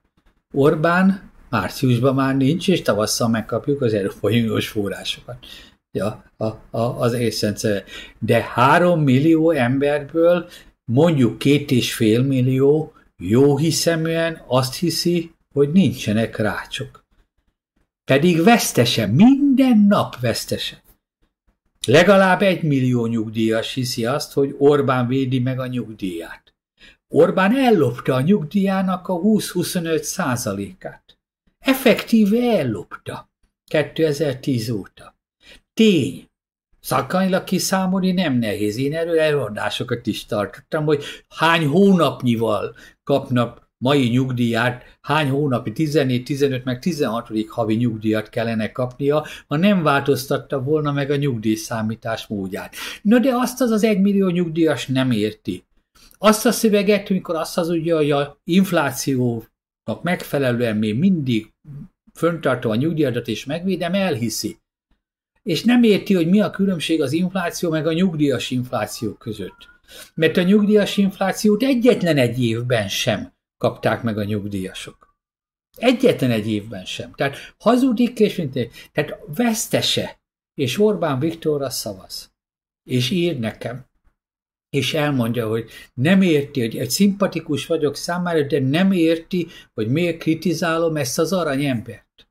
Orbán márciusban már nincs, és tavasszal megkapjuk az Európai Uniós forrásokat. Ja, a, a, az észrendszer. De három millió emberből mondjuk két és fél millió jó hiszeműen azt hiszi, hogy nincsenek rácsok. Pedig vesztese, minden nap vesztese. Legalább egy millió nyugdíjas hiszi azt, hogy Orbán védi meg a nyugdíját. Orbán ellopta a nyugdíjának a húsz-huszonöt százalékát. Effektíve ellopta kétezer-tíz óta. Tény. Szakmailag kiszámolni nem nehéz. Én erről előadásokat is tartottam, hogy hány hónapnyival kapnak mai nyugdíját, hány hónapi, tizennégy, tizenöt, meg tizenhatodik havi nyugdíjat kellene kapnia, ha nem változtatta volna meg a nyugdíjszámítás módját. Na de azt az az egymillió nyugdíjas nem érti. Azt a szöveget, amikor azt hazudja, hogy a inflációnak megfelelően még mindig fönntartom a nyugdíjadat és megvédem, elhiszi. És nem érti, hogy mi a különbség az infláció meg a nyugdíjas infláció között. Mert a nyugdíjas inflációt egyetlen egy évben sem kapták meg a nyugdíjasok. Egyetlen egy évben sem. Tehát hazudik, és mint tehát vesztese, és Orbán Viktorra szavaz. És ír nekem, és elmondja, hogy nem érti, hogy egy szimpatikus vagyok számára, de nem érti, hogy miért kritizálom ezt az aranyembert.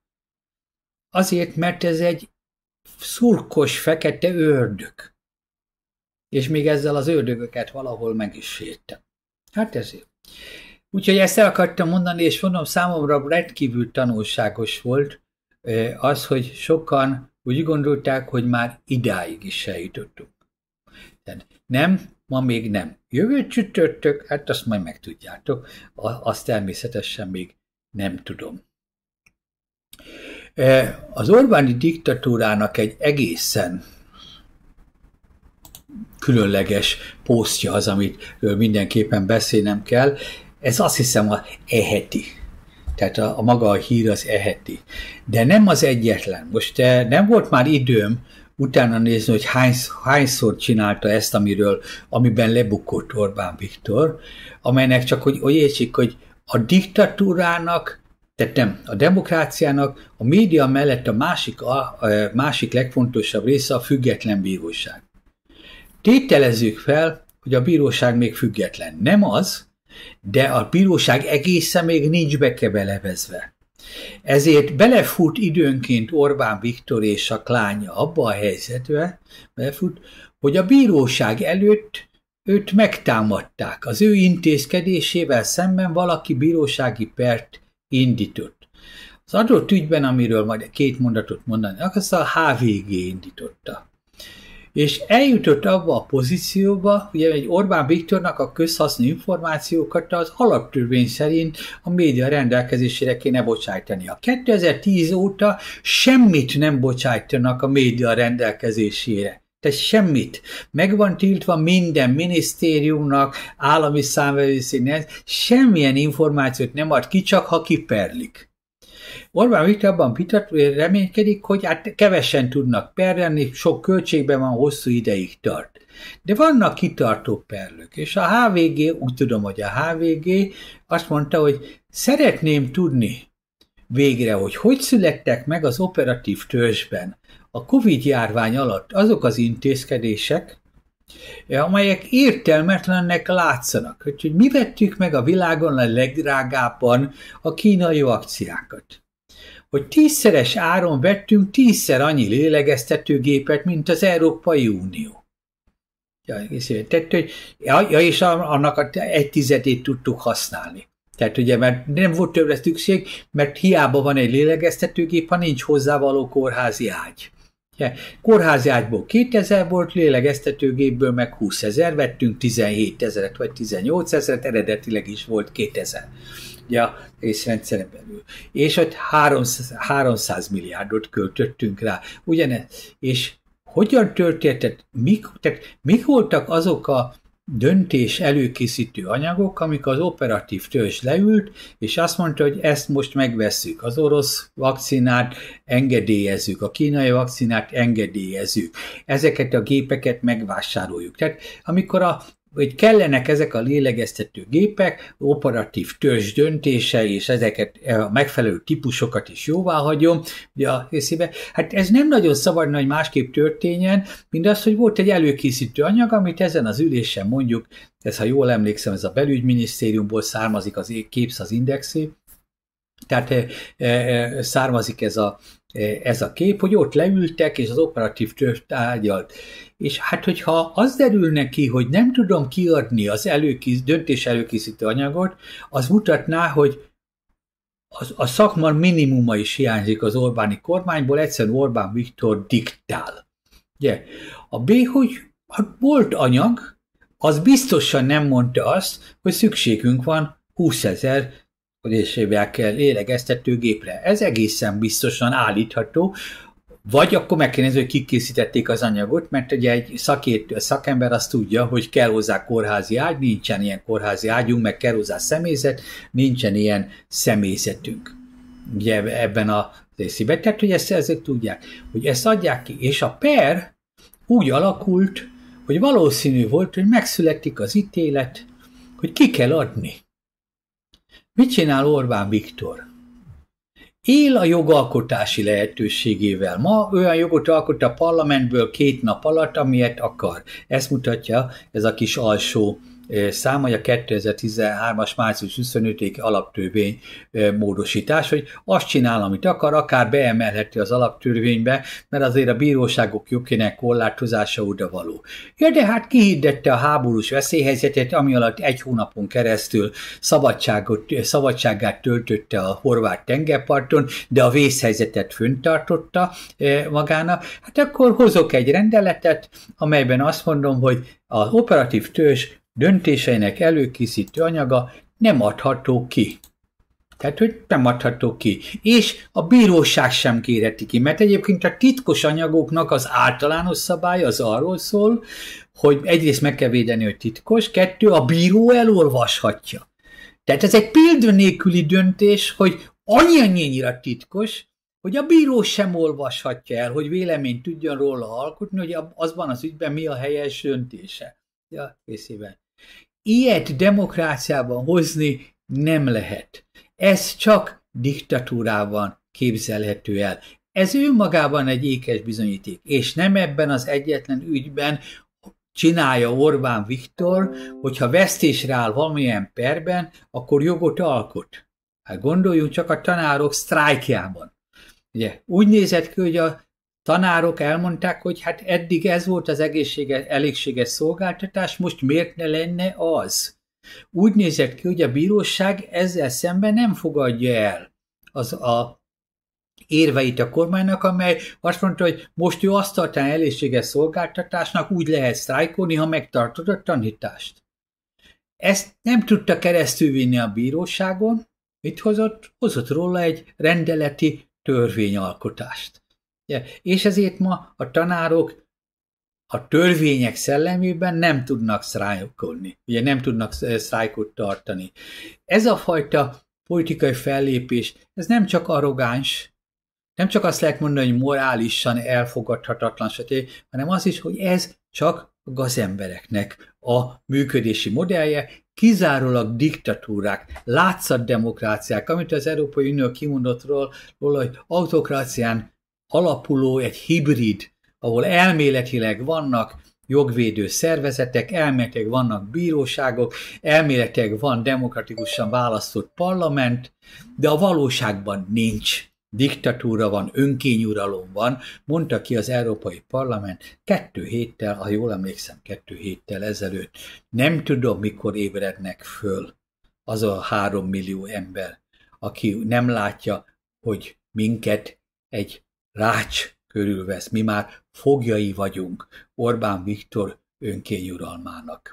Azért, mert ez egy szurkos, fekete ördög. És még ezzel az ördögöket valahol meg is sértem. Hát ezért. Úgyhogy ezt el akartam mondani, és mondom, számomra rendkívül tanulságos volt az, hogy sokan úgy gondolták, hogy már idáig is eljutottunk. Tehát nem, ma még nem. Jövő csütörtök, hát azt majd megtudjátok, azt természetesen még nem tudom. Az Orbáni diktatúrának egy egészen különleges posztja az, amit mindenképpen beszélnem kell, ez azt hiszem a e-heti. Tehát a, a maga a hír az eheti. De nem az egyetlen. Most nem volt már időm utána nézni, hogy hány, hányszor csinálta ezt, amiről, amiben lebukott Orbán Viktor, amelynek csak, hogy, hogy értsék, hogy a diktatúrának, tehát nem, a demokráciának a média mellett a másik, a, a másik legfontosabb része a független bíróság. Tételezzük fel, hogy a bíróság még független. Nem az, de a bíróság egészen még nincs bekebelevezve. Ezért belefut időnként Orbán Viktor és a klánya abba a helyzetbe, belefut, hogy a bíróság előtt őt megtámadták. Az ő intézkedésével szemben valaki bírósági pert indított. Az adott ügyben, amiről majd két mondatot mondani, azt a há vé gé indította. És eljutott abba a pozícióba, ugye egy Orbán Viktornak a közhasznú információkat az alaptörvény szerint a média rendelkezésére kéne bocsájtani. A kétezer-tíz óta semmit nem bocsájtanak a média rendelkezésére. Tehát semmit. Meg van tiltva minden minisztériumnak, állami számvevőszéknek, semmilyen információt nem ad ki, csak ha kiperlik. Orbán Viktor abban reménykedik, hogy hát kevesen tudnak perelni, sok költségben van, hosszú ideig tart. De vannak kitartó perlők, és a há vé gé, úgy tudom, hogy a há vé gé azt mondta, hogy szeretném tudni végre, hogy hogy születtek meg az operatív törzsben a Covid-járvány alatt azok az intézkedések, amelyek értelmetlennek látszanak. Hogy mi vettük meg a világon a legdrágábban a kínai vakcinákat. Hogy tízszeres áron vettünk tízszer annyi lélegeztetőgépet, mint az Európai Unió. Ja, tehát, hogy, ja, és annak egy tizedét tudtuk használni. Tehát ugye, mert nem volt többre szükség, mert hiába van egy lélegeztetőgép, ha nincs hozzávaló kórházi ágy. Kórházi ágyból kétezer volt, lélegeztetőgépből meg húszezer, vettünk tizenhétezret vagy tizennyolcezret, eredetileg is volt kétezer. Ja, és rendszeren belül. És ott háromszáz milliárdot költöttünk rá. Ugyanez. És hogyan történt? Mik, tehát mik voltak azok a döntés előkészítő anyagok, amikor az operatív törzs leült, és azt mondta, hogy ezt most megvesszük. Az orosz vakcinát engedélyezzük, a kínai vakcinát engedélyezzük. Ezeket a gépeket megvásároljuk. Tehát amikor a hogy kellenek ezek a lélegeztető gépek, operatív törzs döntése, és ezeket a megfelelő típusokat is jóvá hagyom, ugye a részébe. Hát ez nem nagyon szabadna, hogy másképp történjen, mint az, hogy volt egy előkészítő anyag, amit ezen az ülésen mondjuk, ez ha jól emlékszem, ez a belügyminisztériumból származik, az képsz az indexé, tehát e, e, származik ez a, e, ez a kép, hogy ott leültek, és az operatív törzs tárgyalt. És hát, hogyha az derül neki, hogy nem tudom kiadni az előkész, döntés előkészítő anyagot, az mutatná, hogy az, a szakma minimuma is hiányzik az Orbáni kormányból, egyszerűen Orbán Viktor diktál. Ugye? A B, hogy hát volt anyag, az biztosan nem mondta azt, hogy szükségünk van húszezer hogy kell lélegeztetőgépre. Ez egészen biztosan állítható, vagy akkor meg kell nézni, hogy kik készítették az anyagot, mert ugye egy szakértő, szakember azt tudja, hogy kell hozzá kórházi ágy, nincsen ilyen kórházi ágyunk, meg kell hozzá személyzet, nincsen ilyen személyzetünk. Ugye ebben a részében. Tehát, hogy ezt ezek tudják, hogy ezt adják ki. És a per úgy alakult, hogy valószínű volt, hogy megszületik az ítélet, hogy ki kell adni. Mit csinál Orbán Viktor? Él a jogalkotási lehetőségével. Ma olyan jogot alkot a parlamentből két nap alatt, amilyet akar. Ezt mutatja ez a kis alsó szám, hogy a kétezer-tizenhármas március huszonötödike alaptörvény módosítás, hogy azt csinál, amit akar, akár beemelheti az alaptörvénybe, mert azért a bíróságok jogkének korlátozása odavaló. Ja, de hát kihirdette a háborús veszélyhelyzetet, ami alatt egy hónapon keresztül szabadságot, szabadságát töltötte a horvát tengerparton, de a vészhelyzetet fönntartotta magának. Hát akkor hozok egy rendeletet, amelyben azt mondom, hogy az operatív törzs döntéseinek előkészítő anyaga nem adható ki. Tehát, hogy nem adható ki. És a bíróság sem kérheti ki, mert egyébként a titkos anyagoknak az általános szabály az arról szól, hogy egyrészt meg kell védeni, hogy titkos, kettő, a bíró elolvashatja. Tehát ez egy példanélküli döntés, hogy annyi-annyira titkos, hogy a bíró sem olvashatja el, hogy véleményt tudjon róla alkotni, hogy azban az ügyben mi a helyes döntése. Ja, készében. Ilyet demokráciában hozni nem lehet. Ez csak diktatúrában képzelhető el. Ez önmagában egy ékes bizonyíték, és nem ebben az egyetlen ügyben csinálja Orbán Viktor, hogyha vesztésre áll valamilyen perben, akkor jogot alkot. Hát gondoljunk csak a tanárok sztrájkjában. Ugye, úgy nézett ki, hogy a tanárok elmondták, hogy hát eddig ez volt az egészséges, elégséges szolgáltatás, most miért ne lenne az? Úgy nézett ki, hogy a bíróság ezzel szemben nem fogadja el az a érveit a kormánynak, amely azt mondta, hogy most ő azt tartán elégséges szolgáltatásnak, úgy lehet sztrájkolni, ha megtartod a tanítást. Ezt nem tudta keresztülvinni a bíróságon, mit hozott? Hozott róla egy rendeleti törvényalkotást. És ezért ma a tanárok a törvények szellemében nem tudnak sztrájkolni, ugye nem tudnak sztrájkot tartani. Ez a fajta politikai fellépés, ez nem csak arrogáns, nem csak azt lehet mondani, hogy morálisan elfogadhatatlan, stb., hanem az is, hogy ez csak a gazembereknek a működési modellje, kizárólag diktatúrák, látszatdemokráciák, amit az Európai Unió kimondott róla, hogy autokrácián alapuló egy hibrid, ahol elméletileg vannak jogvédő szervezetek, elméletileg vannak bíróságok, elméletileg van demokratikusan választott parlament, de a valóságban nincs. Diktatúra van, önkényuralom van, mondta ki az Európai Parlament kettő héttel, ha jól emlékszem, kettő héttel ezelőtt. Nem tudom, mikor ébrednek föl az a három millió ember, aki nem látja, hogy minket egy rács körülvesz. Mi már foglyai vagyunk Orbán Viktor önkényuralmának.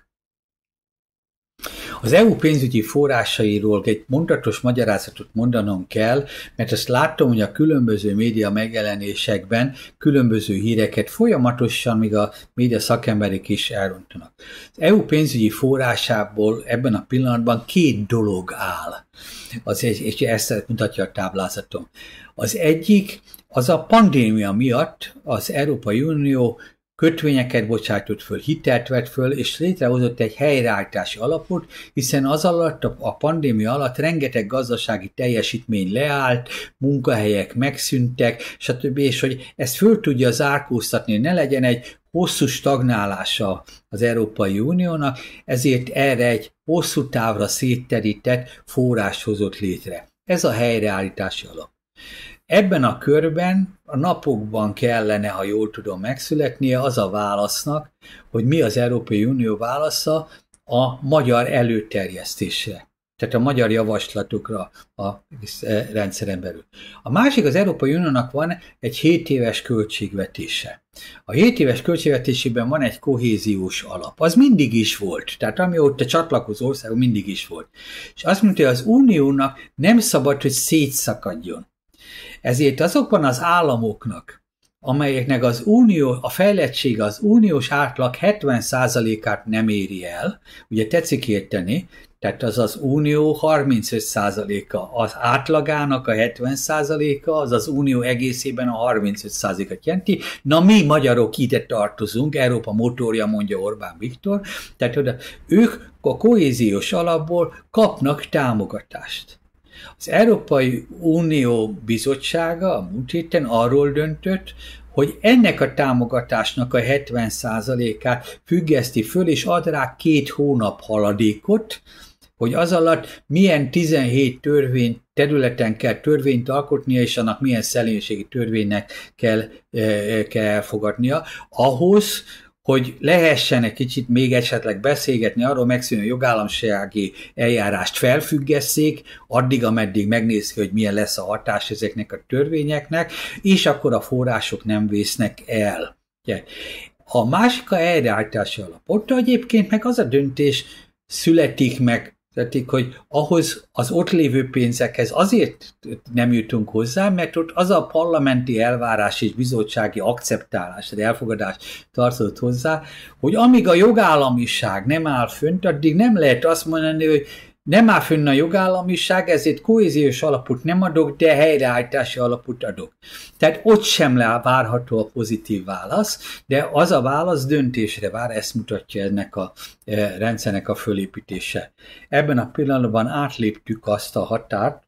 Az é u pénzügyi forrásairól egy mondatos magyarázatot mondanom kell, mert azt láttam, hogy a különböző média megjelenésekben különböző híreket folyamatosan, míg a média szakemberek is elrontanak. Az é u pénzügyi forrásából ebben a pillanatban két dolog áll, az, és ezt mutatja a táblázatom. Az egyik, az a pandémia miatt az Európai Unió kötvényeket bocsájtott föl, hitelt vett föl, és létrehozott egy helyreállítási alapot, hiszen az alatt, a pandémia alatt rengeteg gazdasági teljesítmény leállt, munkahelyek megszűntek, stb. És hogy ezt föl tudja zárkóztatni, ne legyen egy hosszú stagnálása az Európai Uniónak, ezért erre egy hosszú távra szétterített forrást hozott létre. Ez a helyreállítási alap. Ebben a körben a napokban kellene, ha jól tudom, megszületnie az a válasznak, hogy mi az Európai Unió válasza a magyar előterjesztésre, tehát a magyar javaslatokra a rendszeren belül. A másik, az Európai Uniónak van egy hét éves költségvetése. A hét éves költségvetésében van egy kohéziós alap. Az mindig is volt, tehát amióta csatlakozó ország mindig is volt. És azt mondta, hogy az Uniónak nem szabad, hogy szétszakadjon. Ezért azokban az államoknak, amelyeknek az unió, a fejlettség az uniós átlag hetven százalékát nem éri el, ugye tetszik érteni, tehát az az unió harmincöt százaléka, az átlagának a hetven százaléka, az az unió egészében a harmincöt százalékot jelenti. Na mi magyarok ide tartozunk, Európa motorja, mondja Orbán Viktor, tehát oda, ők a kohéziós alapból kapnak támogatást. Az Európai Unió Bizottsága a múlt héten arról döntött, hogy ennek a támogatásnak a hetven százalékát függeszti föl, és ad rá két hónap haladékot, hogy az alatt milyen tizenhét törvény területen kell törvényt alkotnia, és annak milyen szellemiségi törvénynek kell, kell elfogadnia, ahhoz, hogy lehessen egy kicsit még esetleg beszélgetni, arról megszűnő jogállamisági eljárást felfüggesszék, addig, ameddig megnézik, hogy milyen lesz a hatás ezeknek a törvényeknek, és akkor a források nem vésznek el. A másik a helyreállítási alap. Ott egyébként meg az a döntés születik meg, hogy ahhoz az ott lévő pénzekhez azért nem jutunk hozzá, mert ott az a parlamenti elvárás és bizottsági akceptálás, az elfogadás tartozott hozzá, hogy amíg a jogállamiság nem áll fönt, addig nem lehet azt mondani, hogy nem áll fönn a jogállamiság, ezért kohéziós alapot nem adok, de helyreállítási alapot adok. Tehát ott sem várható a pozitív válasz, de az a válasz döntésre vár, ezt mutatja ennek a rendszernek a fölépítése. Ebben a pillanatban átléptük azt a határt,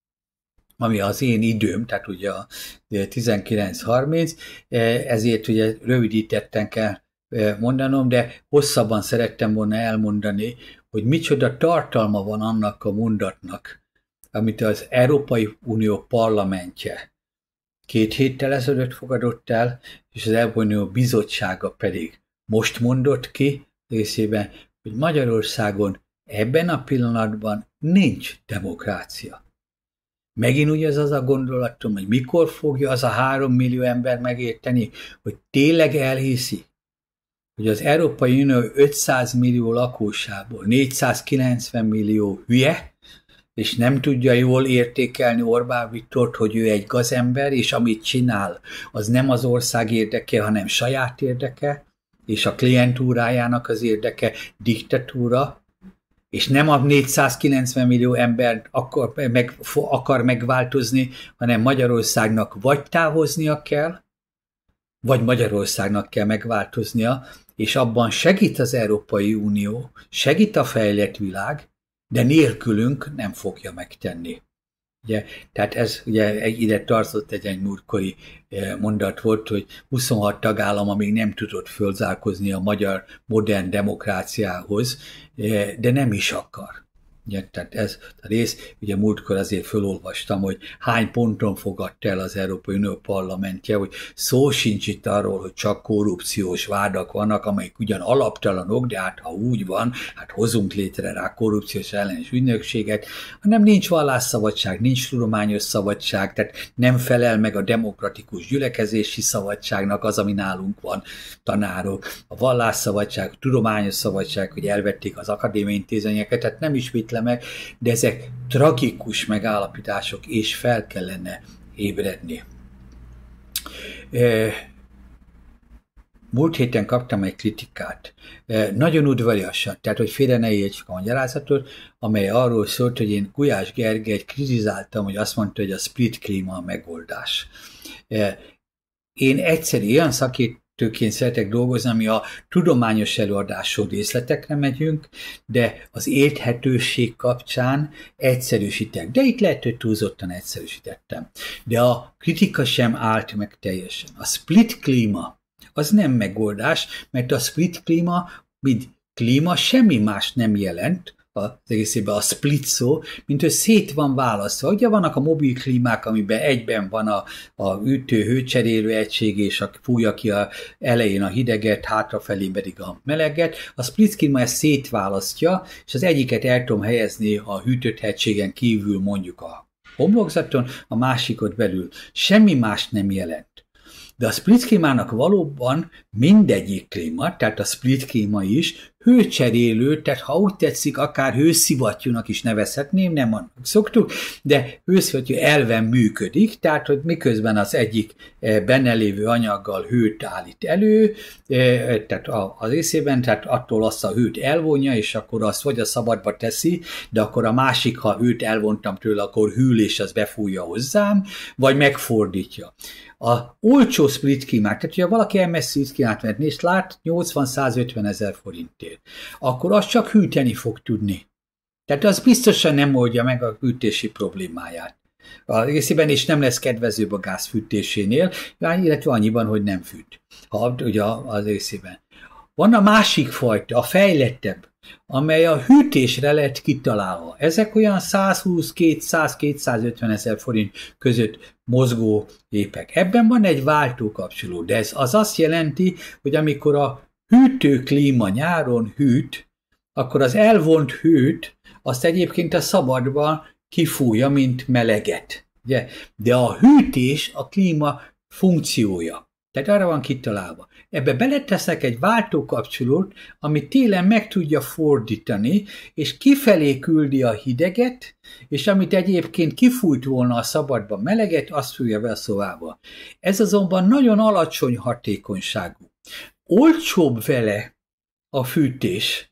ami az én időm, tehát ugye a tizenkilenc harminc, ezért ugye rövidítetten kell mondanom, de hosszabban szerettem volna elmondani, hogy micsoda tartalma van annak a mondatnak, amit az Európai Unió parlamentje két héttel ezelőtt fogadott el, és az Európai Unió bizottsága pedig most mondott ki részében, hogy Magyarországon ebben a pillanatban nincs demokrácia. Megint ugye az az a gondolatom, hogy mikor fogja az a három millió ember megérteni, hogy tényleg elhiszi, hogy az Európai Unió ötszáz millió lakósából négyszázkilencven millió hülye, és nem tudja jól értékelni Orbán Viktort, hogy ő egy gazember, és amit csinál, az nem az ország érdeke, hanem saját érdeke, és a klientúrájának az érdeke, diktatúra, és nem a négyszázkilencven millió ember akar, meg, akar megváltozni, hanem Magyarországnak vagy távoznia kell, vagy Magyarországnak kell megváltoznia, és abban segít az Európai Unió, segít a fejlett világ, de nélkülünk nem fogja megtenni. Ugye, tehát ez ugye ide tartott egy, egy múltkori mondat volt, hogy huszonhat tagállam amíg nem tudott fölzárkozni a magyar modern demokráciához, de nem is akar. Ugye, tehát ez a rész, ugye múltkor azért fölolvastam, hogy hány ponton fogadta el az Európai Unió parlamentje, hogy szó sincs itt arról, hogy csak korrupciós vádak vannak, amelyek ugyan alaptalanok, de hát ha úgy van, hát hozunk létre rá korrupciós ellenes ügynökséget, hanem nincs vallásszabadság, nincs tudományos szabadság, tehát nem felel meg a demokratikus gyülekezési szabadságnak az, ami nálunk van, tanárok, a vallásszabadság, a tudományos szabadság, hogy elvették az akadémiai intézményeket, tehát nem ismétlem meg, de ezek tragikus megállapítások, és fel kellene ébredni. Múlt héten kaptam egy kritikát, nagyon udvariasan, tehát hogy félre ne értsük a magyarázatot, amely arról szólt, hogy én Gulyás Gergelyt kritizáltam, hogy azt mondta, hogy a split klíma a megoldás. Én egyszerű olyan szakértőként szeretek dolgozni, ami a tudományos előadásról részletekre megyünk, de az érthetőség kapcsán egyszerűsítek. De itt lehet, hogy túlzottan egyszerűsítettem. De a kritika sem állt meg teljesen. A split klíma az nem megoldás, mert a split klíma, mint klíma, semmi más nem jelent, az egészében a split szó, mint hogy szét van választva. Ugye vannak a mobil klímák, amiben egyben van a, a ütő hőcserélő egység, és a, fújja ki a elején a hideget, hátrafelé pedig a meleget. A split klíma ezt szétválasztja, és az egyiket el tudom helyezni a hűtött hegységen kívül mondjuk a homlokzaton, a másikot belül. Semmi más nem jelent. De a split klímának valóban mindegyik klíma, tehát a split klíma is hőcserélő, tehát ha úgy tetszik, akár hőszivattyúnak is nevezhetném, nem annak szoktuk, de hőszivattyú elven működik, tehát hogy miközben az egyik benne lévő anyaggal hőt állít elő, tehát az részében, tehát attól azt a hőt elvonja, és akkor azt vagy a szabadba teszi, de akkor a másik, ha hőt elvontam tőle, akkor hűl, és az befújja hozzám, vagy megfordítja. A olcsó split klímák, tehát ha valaki em es split klímát venni, és lát nyolcvan-százötven ezer forintért, akkor az csak hűteni fog tudni. Tehát az biztosan nem oldja meg a hűtési problémáját. A részében is nem lesz kedvezőbb a gáz fűtésénél, illetve annyiban, hogy nem fűt. Ha, ugye az részében. Van a másik fajta, a fejlettebb, amely a hűtésre lett kitalálva. Ezek olyan százhúsz, kétszáz, kétszázötven ezer forint között mozgó gépek. Ebben van egy váltókapcsoló, de ez az azt jelenti, hogy amikor a hűtőklíma nyáron hűt, akkor az elvont hőt azt egyébként a szabadban kifújja, mint meleget. Ugye? De a hűtés a klíma funkciója. Tehát arra van kitalálva. Ebbe beletesznek egy váltókapcsolót, ami télen meg tudja fordítani, és kifelé küldi a hideget, és amit egyébként kifújt volna a szabadban meleget, azt fújja be a szobába. Ez azonban nagyon alacsony hatékonyságú. Olcsóbb vele a fűtés,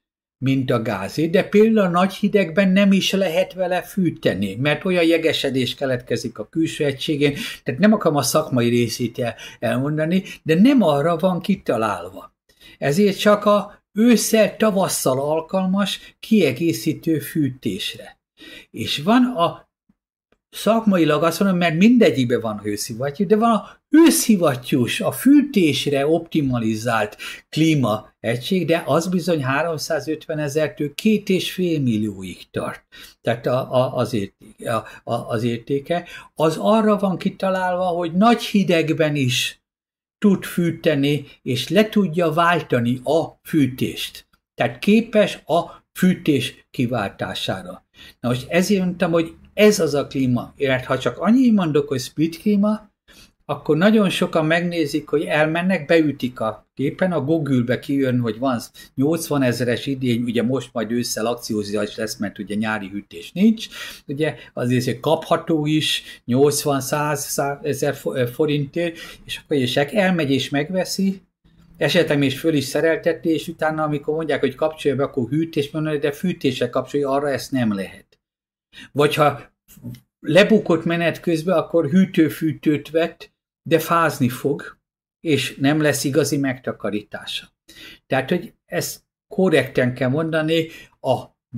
mint a gázé, de például a nagy hidegben nem is lehet vele fűteni, mert olyan jegesedés keletkezik a külső egységén, tehát nem akarom a szakmai részét el, elmondani, de nem arra van kitalálva. Ezért csak a ősszel, tavasszal alkalmas kiegészítő fűtésre. És van a szakmailag azt mondom, mert mindegyikben van hőszivattyú, de van a hőszivattyús, a fűtésre optimalizált klímaegység, de az bizony háromszázötven ezertől két és fél millióig tart. Tehát a, a, az, értéke, a, a, az értéke. Az arra van kitalálva, hogy nagy hidegben is tud fűteni, és le tudja váltani a fűtést. Tehát képes a fűtés kiváltására. Na most ezért mondtam, hogy ez az a klíma. Mert ha csak annyi mondok, hogy split klíma, akkor nagyon sokan megnézik, hogy elmennek, beütik a képen, a Google-be kijön, hogy van nyolcvan ezeres idény, ugye most majd ősszel akciózás lesz, mert ugye nyári hűtés nincs, ugye azért kapható is nyolcvan-száz ezer forintért, és akkor és elmegy és megveszi, esetem is föl is szerelteti, és utána, amikor mondják, hogy kapcsolja be, akkor hűtés mondani, de fűtéssel kapcsolja, arra ezt nem lehet. Vagy ha lebukott menet közben, akkor hűtő-fűtőt vett, de fázni fog, és nem lesz igazi megtakarítása. Tehát, hogy ezt korrekten kell mondani, a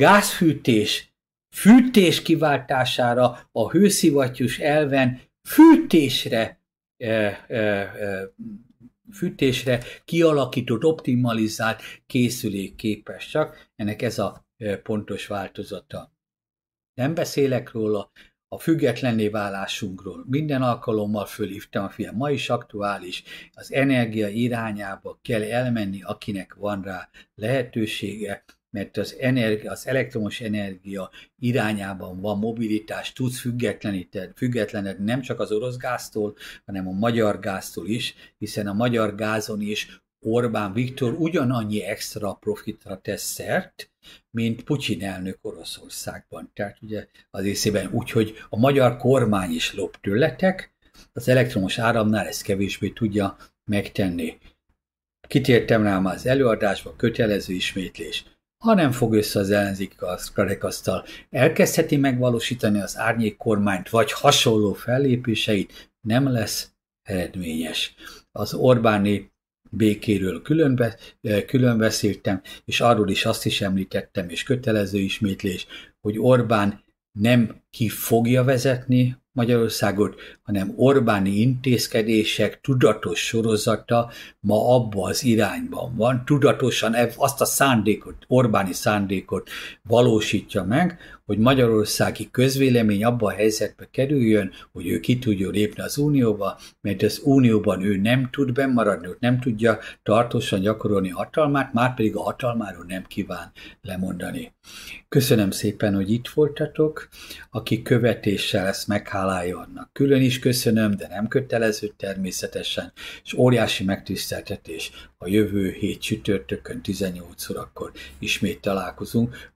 gázfűtés fűtés kiváltására a hőszivattyús elven fűtésre, e, e, e, fűtésre kialakított, optimalizált készülék képes csak. Ennek ez a pontos változata. Nem beszélek róla, a függetlenné válásunkról. Minden alkalommal fölhívtam a fiam, ma is aktuális, az energia irányába kell elmenni, akinek van rá lehetősége, mert az, energia, az elektromos energia irányában van mobilitás, tudsz függetlenedni nem csak az orosz gáztól, hanem a magyar gáztól is, hiszen a magyar gázon is Orbán Viktor ugyanannyi extra profitra tesz szert, mint Putyin elnök Oroszországban. Tehát ugye az észében úgy, hogy a magyar kormány is lop tőletek, az elektromos áramnál ezt kevésbé tudja megtenni. Kitértem rá már az előadásban, kötelező ismétlés. Ha nem fog össze az ellenzék a kerekasztal, elkezdheti megvalósítani az árnyék kormányt, vagy hasonló fellépéseit, nem lesz eredményes. Az Orbáni békéről külön, be, külön beszéltem, és arról is azt is említettem, és kötelező ismétlés, hogy Orbán nem ki fogja vezetni Magyarországot, hanem Orbáni intézkedések tudatos sorozata ma abba az irányban van, tudatosan azt a szándékot, Orbáni szándékot valósítja meg, hogy magyarországi közvélemény abba a helyzetbe kerüljön, hogy ő ki tudja lépni az Unióba, mert az Unióban ő nem tud bennmaradni, ott nem tudja tartósan gyakorolni hatalmát, már pedig a hatalmáról nem kíván lemondani. Köszönöm szépen, hogy itt voltatok, aki követéssel ezt meghálálja annak. Külön is köszönöm, de nem kötelező természetesen, és óriási megtiszteltetés. A jövő hét csütörtökön tizennyolc órakor ismét találkozunk.